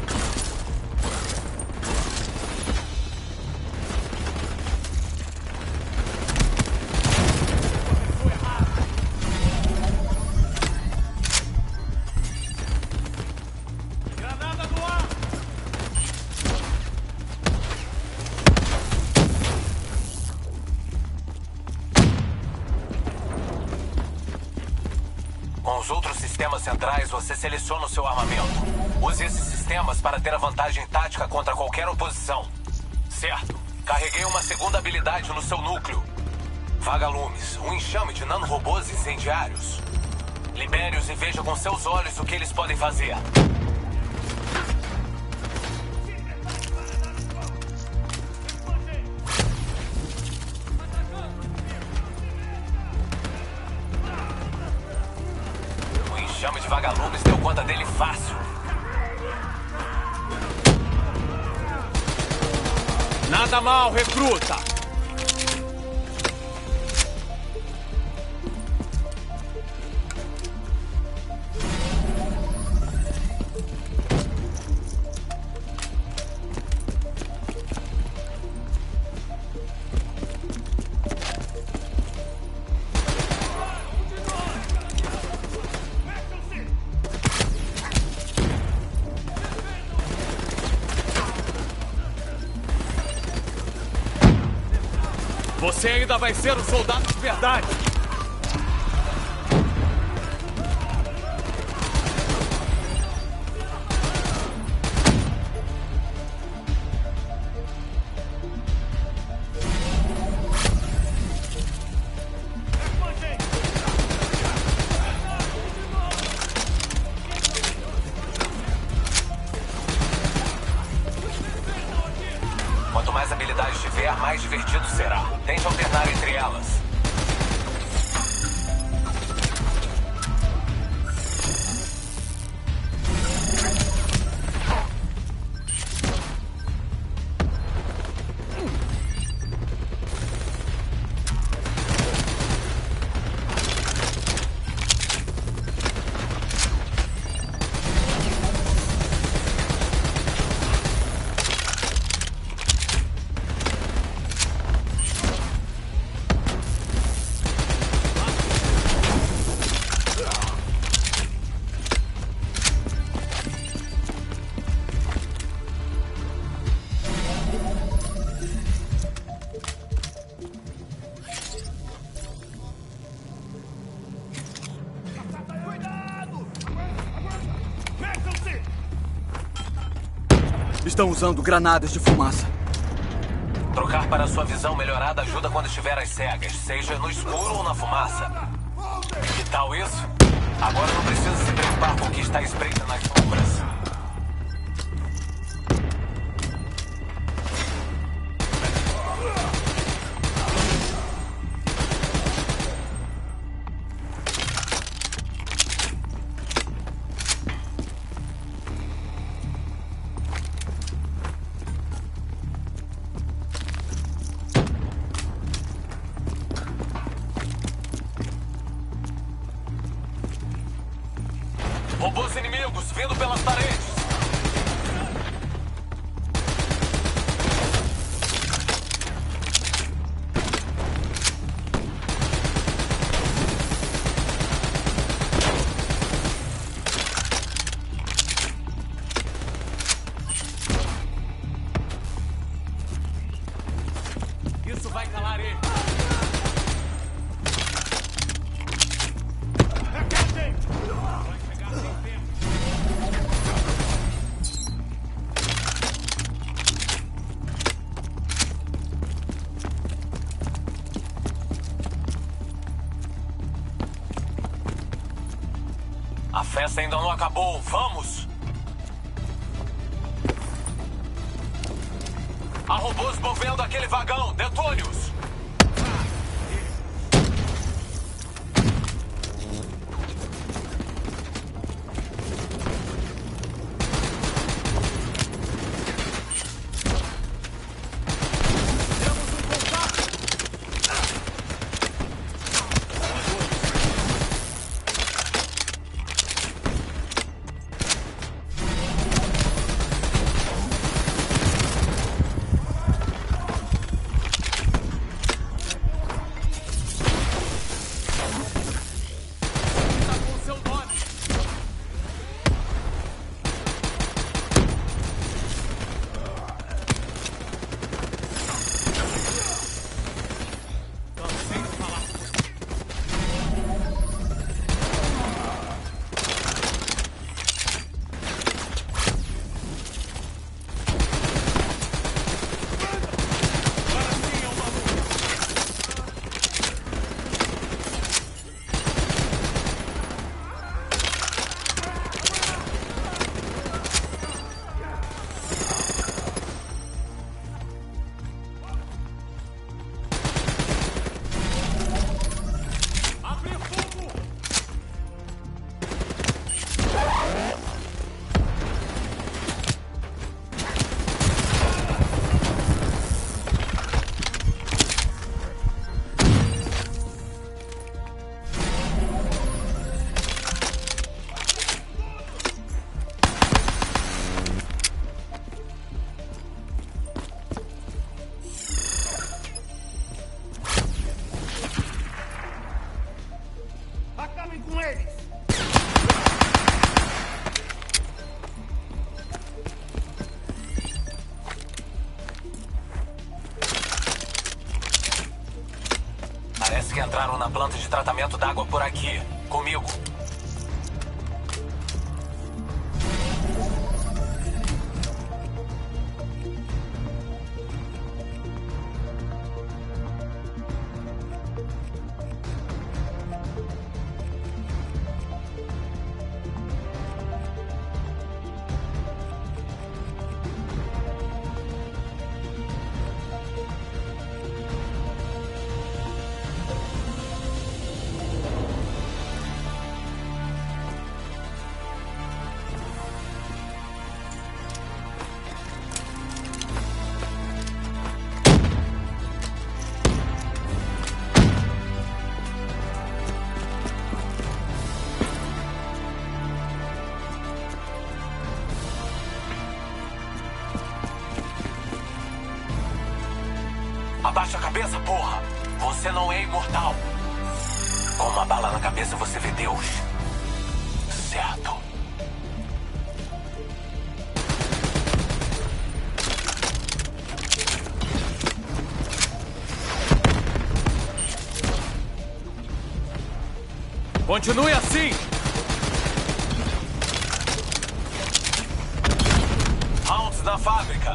Começou errado. Granada no ar! Com os outros sistemas centrais, você seleciona o seu armamento. Use esses sistemas para ter a vantagem tática contra qualquer oposição. Certo. Carreguei uma segunda habilidade no seu núcleo. Vagalumes, um enxame de nanorobôs incendiários. Libere-os e veja com seus olhos o que eles podem fazer. O enxame de vagalumes deu conta dele fácil. Nada mal, recruta! Você ainda vai ser um soldado de verdade. Quanto mais habilidades tiver, mais divertido será. Tente alternar entre elas. Estão usando granadas de fumaça. Trocar para sua visão melhorada ajuda quando estiver às cegas, seja no escuro ou na fumaça. Que tal isso? Agora não precisa se preocupar com o que está espreita nas sombras. Robôs inimigos vindo pelas paredes. Isso vai calar ele. A festa ainda não acabou. Vamos! Há robôs movendo aquele vagão. Detone-os! entraram na planta de tratamento d'água por aqui. Comigo. Abaixa a cabeça, porra! Você não é imortal. Com uma bala na cabeça você vê Deus. Certo. Continue assim! Rounds na fábrica.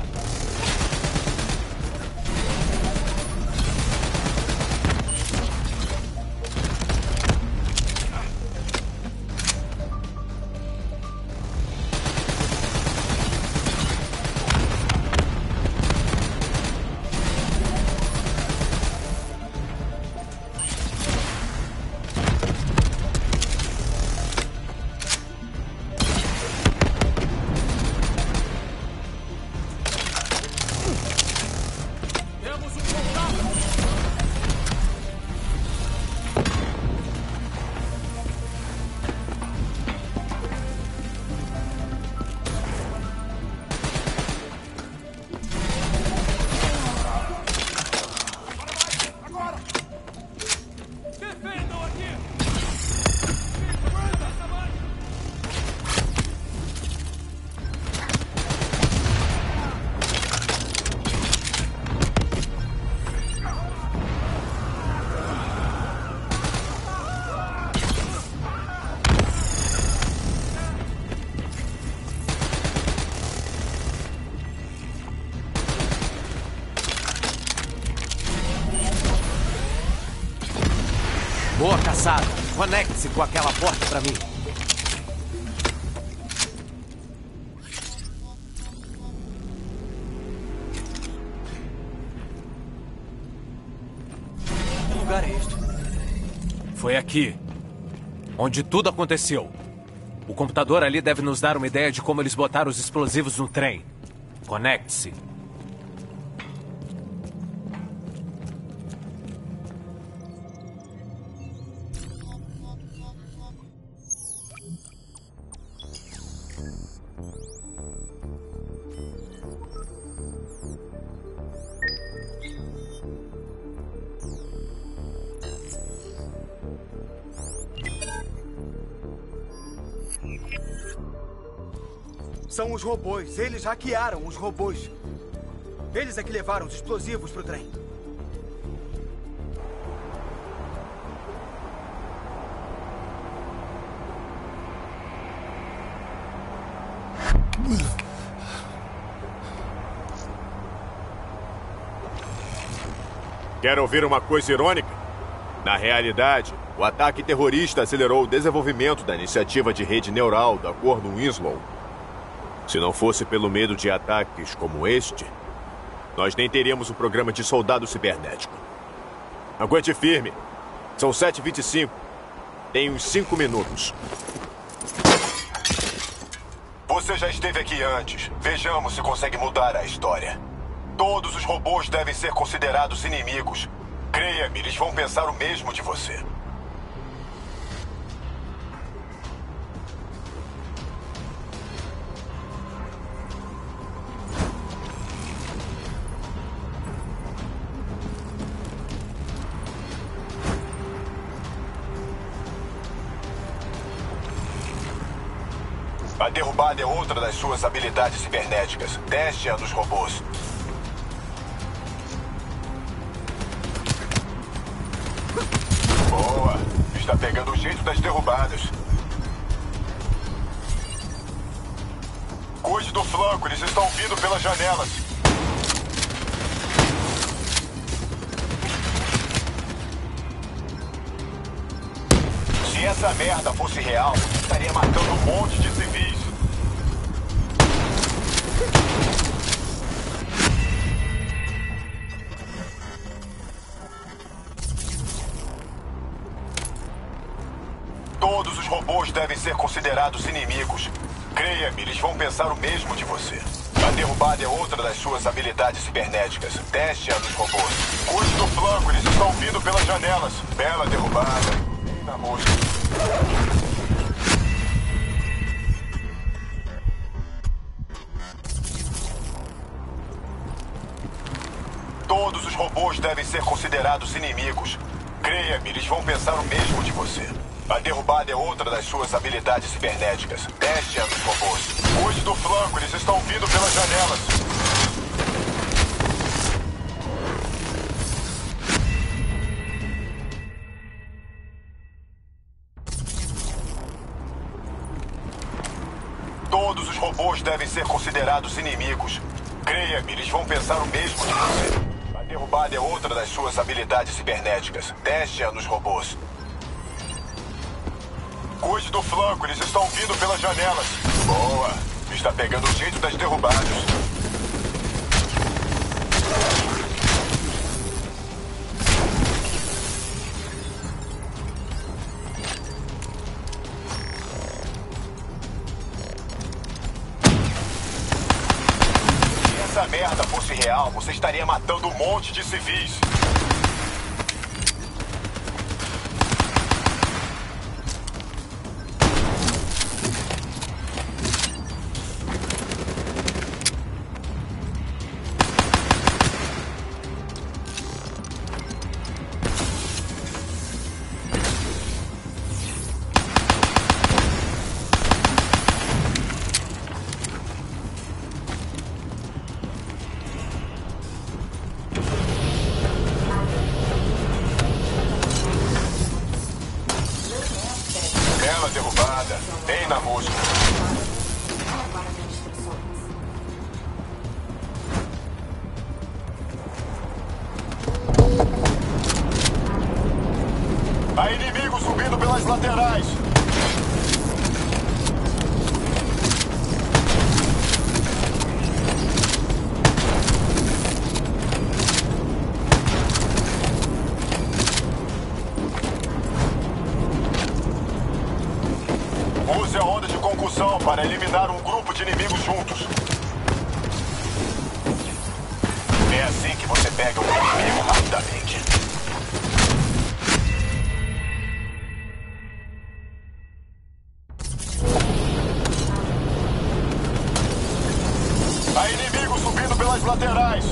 Boa caçada. Conecte-se com aquela porta pra mim. Que lugar é este? Foi aqui. Onde tudo aconteceu. O computador ali deve nos dar uma ideia de como eles botaram os explosivos no trem. Conecte-se. São os robôs. Eles hackearam os robôs. Eles é que levaram os explosivos pro trem. Quer ouvir uma coisa irônica? Na realidade, o ataque terrorista acelerou o desenvolvimento da iniciativa de rede neural da Gordon Winslow. Se não fosse pelo medo de ataques como este, nós nem teríamos o programa de soldado cibernético. Aguente firme. São 7h25. Tem uns 5 minutos. Você já esteve aqui antes. Vejamos se consegue mudar a história. Todos os robôs devem ser considerados inimigos. Creia-me, eles vão pensar o mesmo de você. A derrubada é outra das suas habilidades cibernéticas. Teste-a nos robôs. Está pegando o jeito das derrubadas. Cuide do flanco, eles estão vindo pelas janelas. Se essa merda fosse real, estaria matando um monte de civis. Todos os robôs devem ser considerados inimigos. Creia-me, eles vão pensar o mesmo de você. A derrubada é outra das suas habilidades cibernéticas. Teste-a nos robôs. Cuide do flanco, eles estão vindo pelas janelas. Bela derrubada. Bem na mosca. Todos os robôs devem ser considerados inimigos. Creia-me, eles vão pensar o mesmo de você. A derrubada é outra das suas habilidades cibernéticas. Teste-a nos robôs. Cuide do flanco, eles estão vindo pelas janelas. Todos os robôs devem ser considerados inimigos. Creia-me, eles vão pensar o mesmo de você. A derrubada é outra das suas habilidades cibernéticas. Teste-a nos robôs. Cuide do flanco, eles estão vindo pelas janelas. Boa. Está pegando o jeito das derrubadas. Se essa merda fosse real, você estaria matando um monte de civis. Derrubada, bem na mosca. Há inimigo subindo pelas laterais. Use a onda de concussão para eliminar um grupo de inimigos juntos. É assim que você pega um inimigo rapidamente. Há inimigo subindo pelas laterais.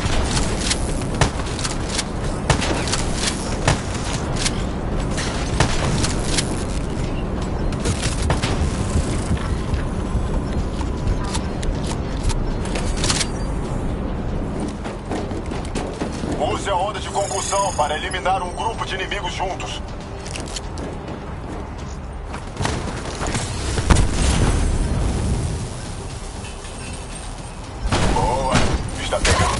Use a onda de concussão para eliminar um grupo de inimigos juntos. Boa. Está pegando.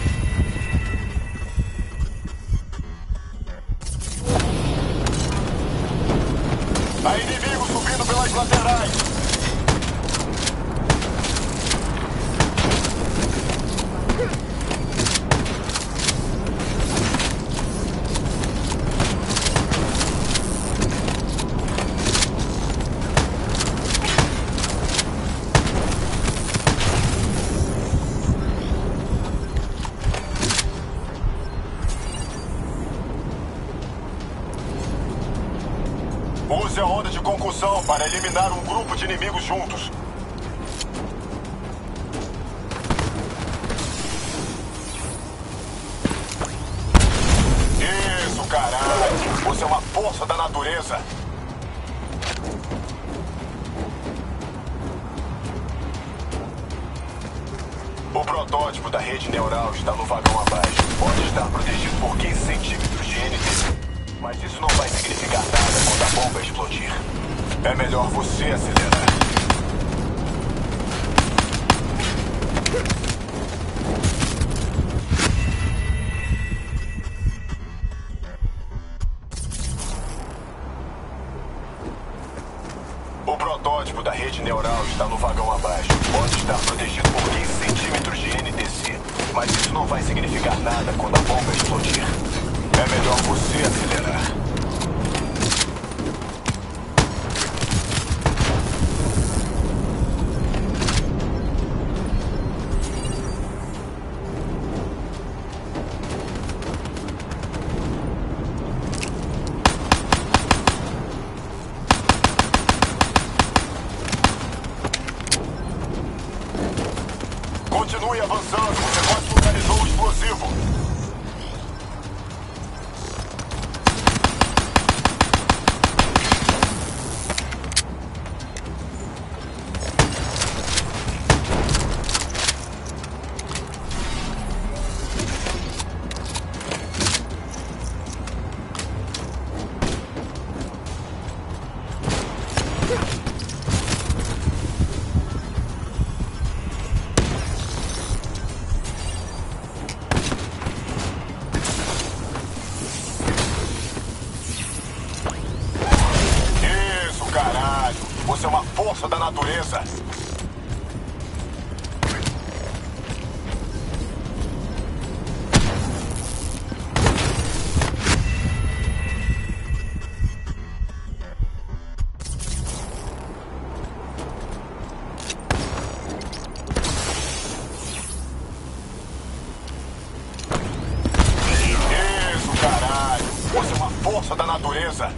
Há inimigo subindo pelas laterais. Use a onda de concussão para eliminar um grupo de inimigos juntos. Isso, caralho! Você é uma força da natureza! O protótipo da rede neural está no vagão abaixo. Pode estar protegido por 15 centímetros de NT. Mas isso não vai significar nada quando a bomba explodir. É melhor você acelerar. O protótipo da rede neural está no vagão abaixo. Pode estar protegido por 15 centímetros de NTC. Mas isso não vai significar nada quando a bomba explodir. É melhor você acelerar. Continue avançando. Você quase localizou o explosivo. Você é uma força da natureza. Isso, caralho. Você é uma força da natureza.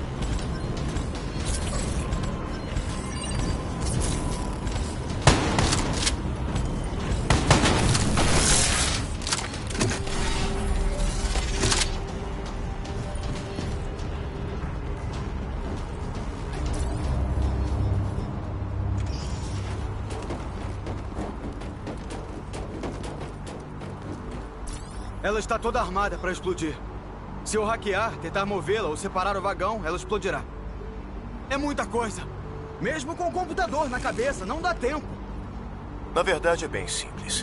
Ela está toda armada para explodir. Se eu hackear, tentar movê-la ou separar o vagão, ela explodirá. É muita coisa. Mesmo com o computador na cabeça, não dá tempo. Na verdade, é bem simples.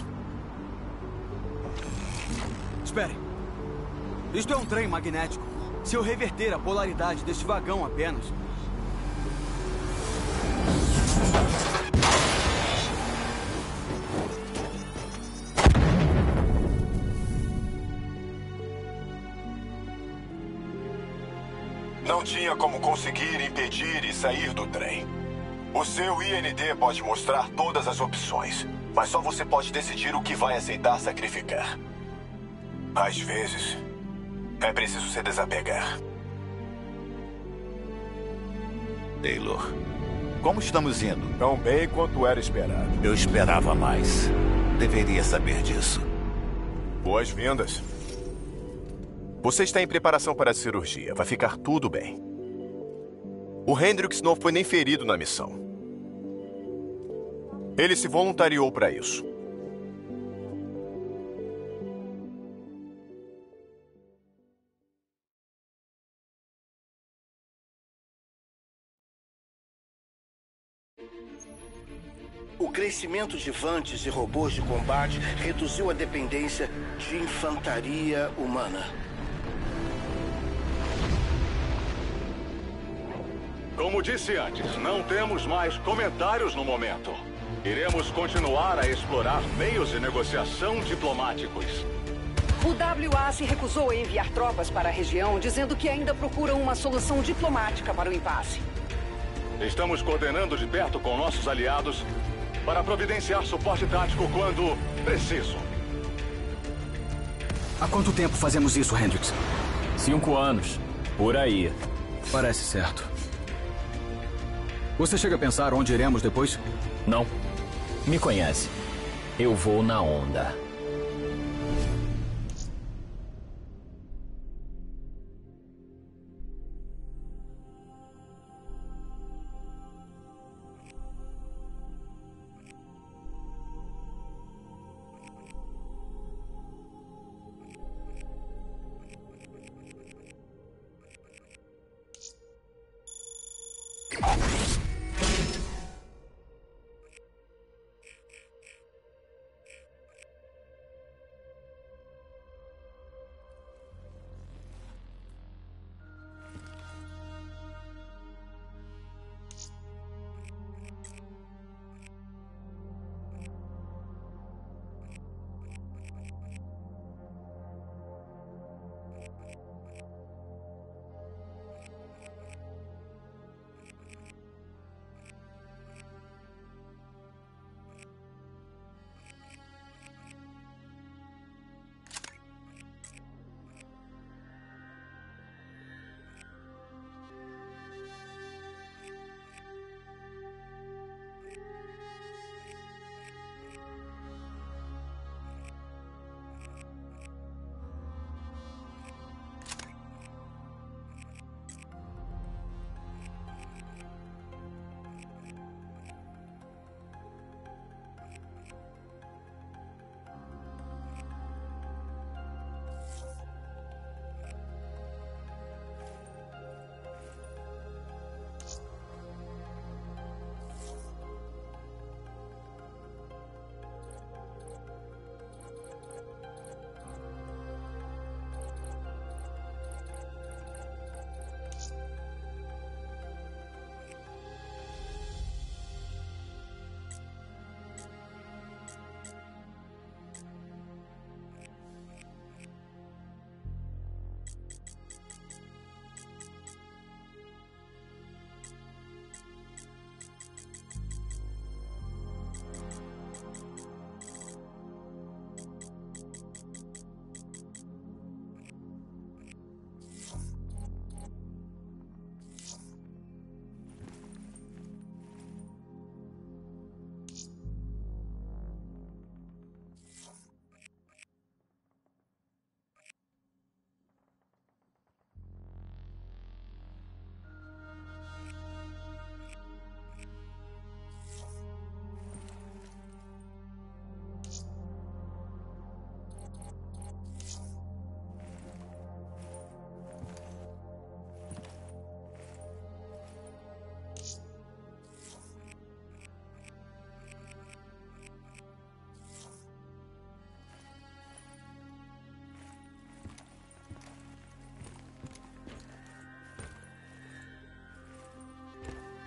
Espere. Isto é um trem magnético. Se eu reverter a polaridade deste vagão apenas... Não tinha como conseguir impedir e sair do trem. O seu IND pode mostrar todas as opções, mas só você pode decidir o que vai aceitar sacrificar. Às vezes, é preciso se desapegar. Taylor, como estamos indo? Tão bem quanto era esperado. Eu esperava mais. Deveria saber disso. Boas-vindas. Você está em preparação para a cirurgia. Vai ficar tudo bem. O Hendrix não foi nem ferido na missão. Ele se voluntariou para isso. O crescimento de vantes e robôs de combate reduziu a dependência de infantaria humana. Como disse antes, não temos mais comentários no momento. Iremos continuar a explorar meios de negociação diplomáticos. O WA se recusou a enviar tropas para a região, dizendo que ainda procuram uma solução diplomática para o impasse. Estamos coordenando de perto com nossos aliados para providenciar suporte tático quando preciso. Há quanto tempo fazemos isso, Hendrix? 5 anos. Por aí. Parece certo. Você chega a pensar onde iremos depois? Não. Me conhece. Eu vou na onda.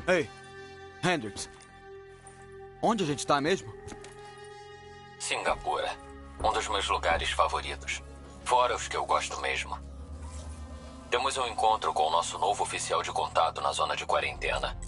Ei, Hendricks. Onde a gente tá mesmo? Singapura. Um dos meus lugares favoritos. Fora os que eu gosto mesmo. Temos um encontro com o nosso novo oficial de contato na zona de quarentena.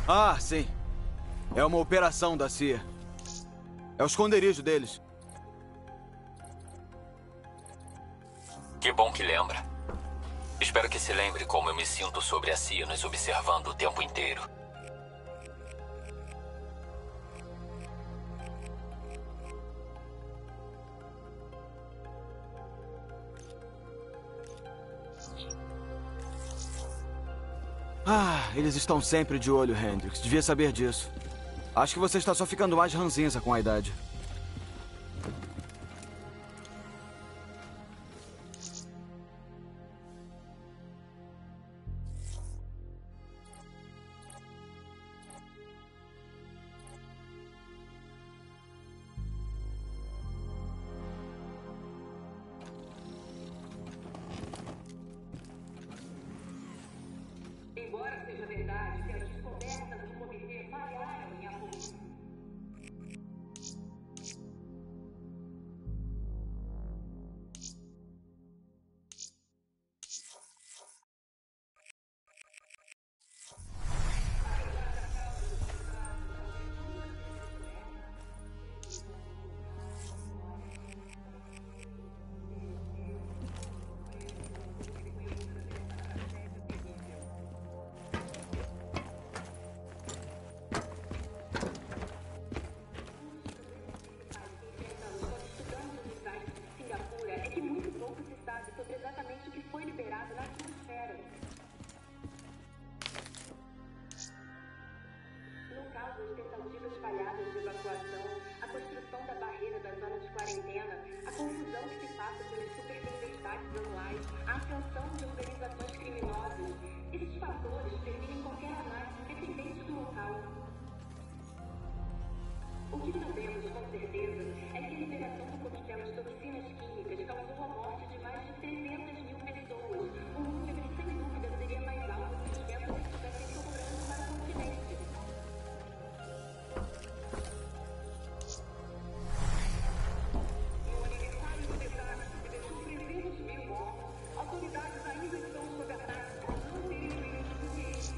Ah, sim. É uma operação da CIA. É o esconderijo deles. Que bom que lembra. Espero que se lembre como eu me sinto sobre a CIA nos observando o tempo inteiro. Ah, eles estão sempre de olho, Hendrix. Devia saber disso. Acho que você está só ficando mais ranzinza com a idade. Embora seja verdade que as descobertas do comitê falharam em apontar. Sobre exatamente o que foi liberado na atmosfera. No caso das tentativas falhadas de evacuação, a construção da barreira da zona de quarentena, a confusão que se passa pelas supertempestades anuais, a ascensão de organizações criminosas, esses fatores definem qualquer análise independente do local. O que sabemos com certeza é que a liberação do coquetel de toxinas químicas causou a morte de mais de 300.000 pessoas, um número que sem dúvida seria mais alto se os ventos estivessem soprando para o continente. No aniversário do desastre que deixou 300.000 mortos, autoridades ainda estão sob ataque por não terem feito o suficiente.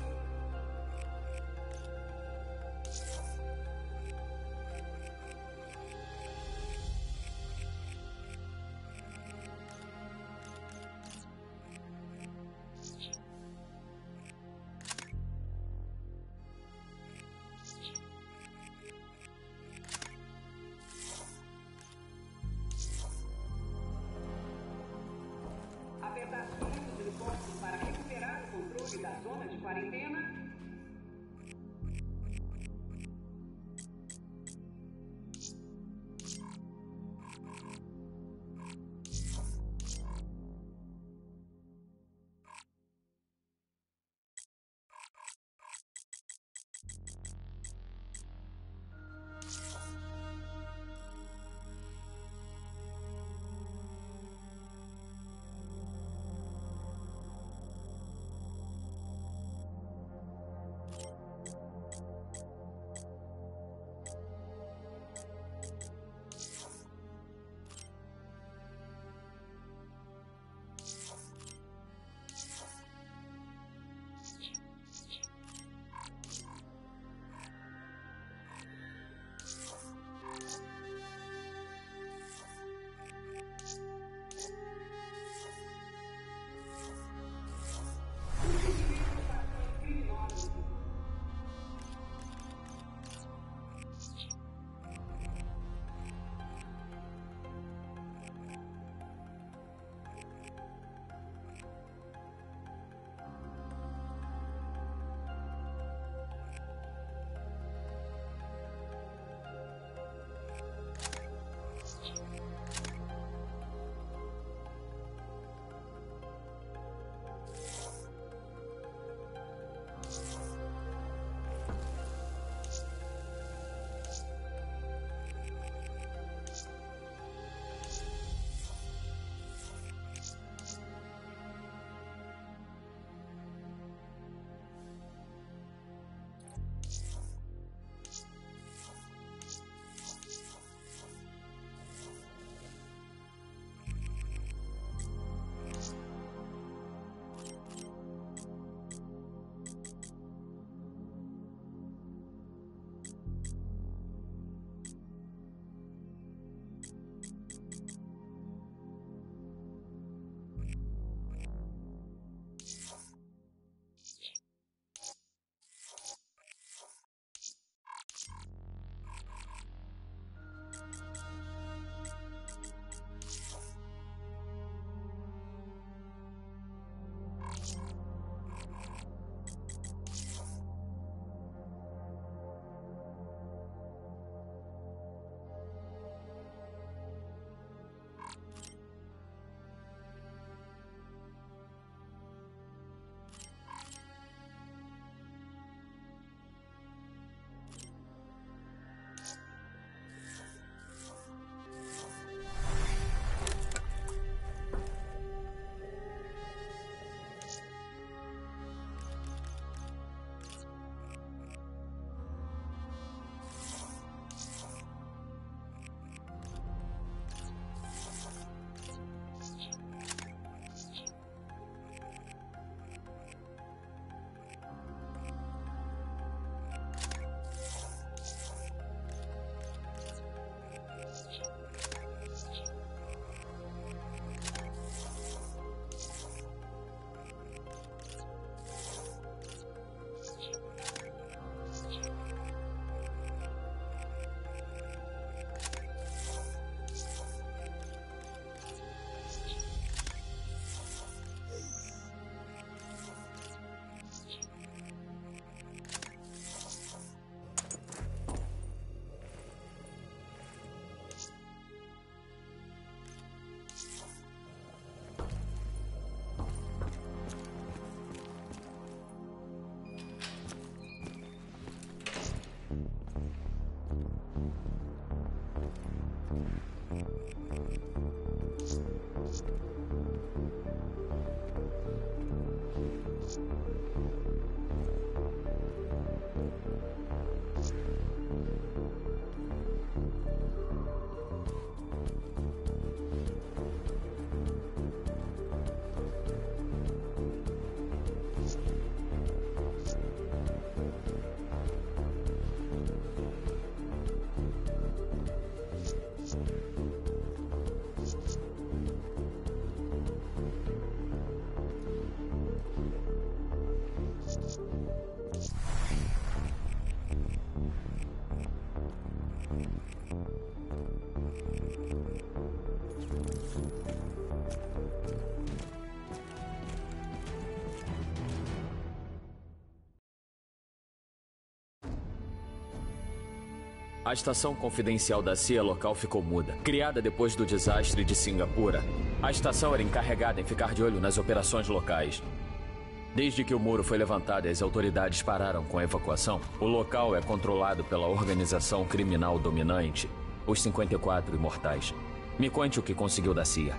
A estação confidencial da CIA local ficou muda. Criada depois do desastre de Singapura, a estação era encarregada em ficar de olho nas operações locais. Desde que o muro foi levantado e as autoridades pararam com a evacuação, o local é controlado pela organização criminal dominante, os 54 Imortais. Me conte o que conseguiu da CIA.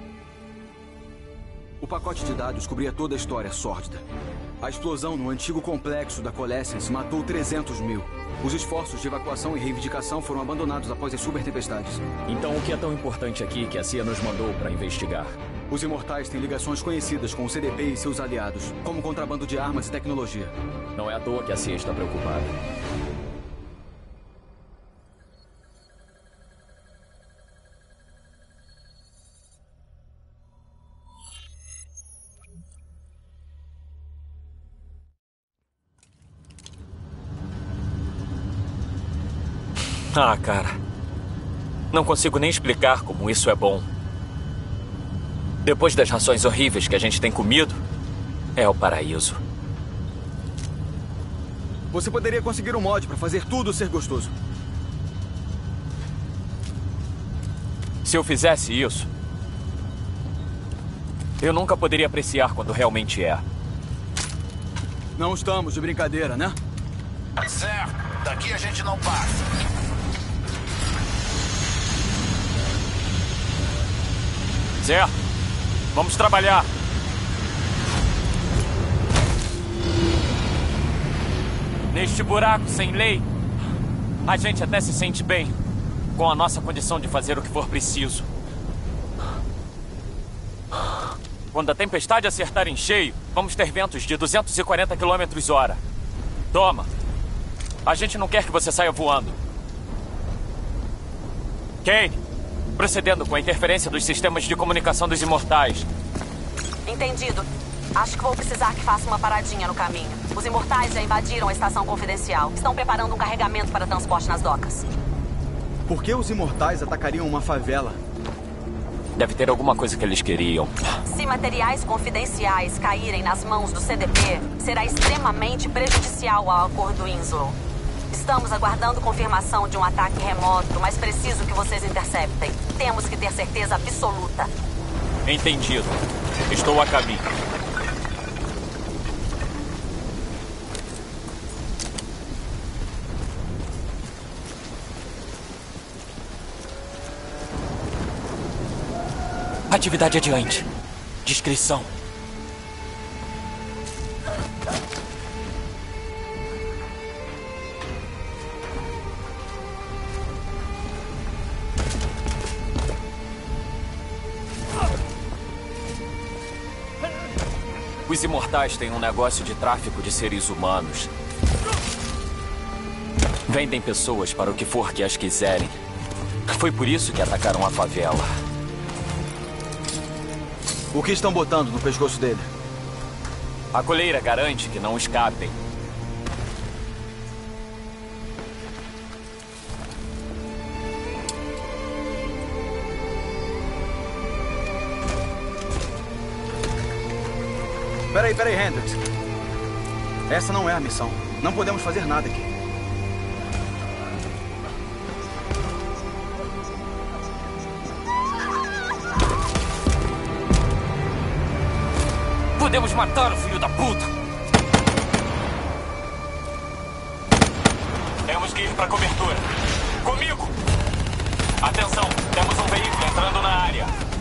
O pacote de dados cobria toda a história sórdida. A explosão no antigo complexo da Coalescence matou 300 mil. Os esforços de evacuação e reivindicação foram abandonados após as supertempestades. Então o que é tão importante aqui que a CIA nos mandou para investigar? Os Imortais têm ligações conhecidas com o CDP e seus aliados, como contrabando de armas e tecnologia. Não é à toa que a CIA está preocupada. Ah, cara. Não consigo nem explicar como isso é bom. Depois das rações horríveis que a gente tem comido, é o paraíso. Você poderia conseguir um mod para fazer tudo ser gostoso. Se eu fizesse isso, eu nunca poderia apreciar quando realmente é. Não estamos de brincadeira, né? Certo. Daqui a gente não passa. Certo. Vamos trabalhar. Neste buraco sem lei, a gente até se sente bem com a nossa condição de fazer o que for preciso. Quando a tempestade acertar em cheio, vamos ter ventos de 240 km/h. Toma. A gente não quer que você saia voando. Kane, procedendo com a interferência dos sistemas de comunicação dos Imortais. Entendido. Acho que vou precisar que faça uma paradinha no caminho. Os Imortais já invadiram a estação confidencial. Estão preparando um carregamento para transporte nas docas. Por que os Imortais atacariam uma favela? Deve ter alguma coisa que eles queriam. Se materiais confidenciais caírem nas mãos do CDP, será extremamente prejudicial ao acordo Winslow. Estamos aguardando confirmação de um ataque remoto, mas preciso que vocês interceptem. Temos que ter certeza absoluta. Entendido. Estou a caminho. Atividade adiante. Descrição. Os Imortais têm um negócio de tráfico de seres humanos. Vendem pessoas para o que for que as quiserem. Foi por isso que atacaram a favela. O que estão botando no pescoço dele? A coleira garante que não escapem. Peraí, Hendricks. Essa não é a missão. Não podemos fazer nada aqui. Podemos matar o filho da puta! Temos que ir para cobertura. Comigo! Atenção, temos um veículo entrando na área.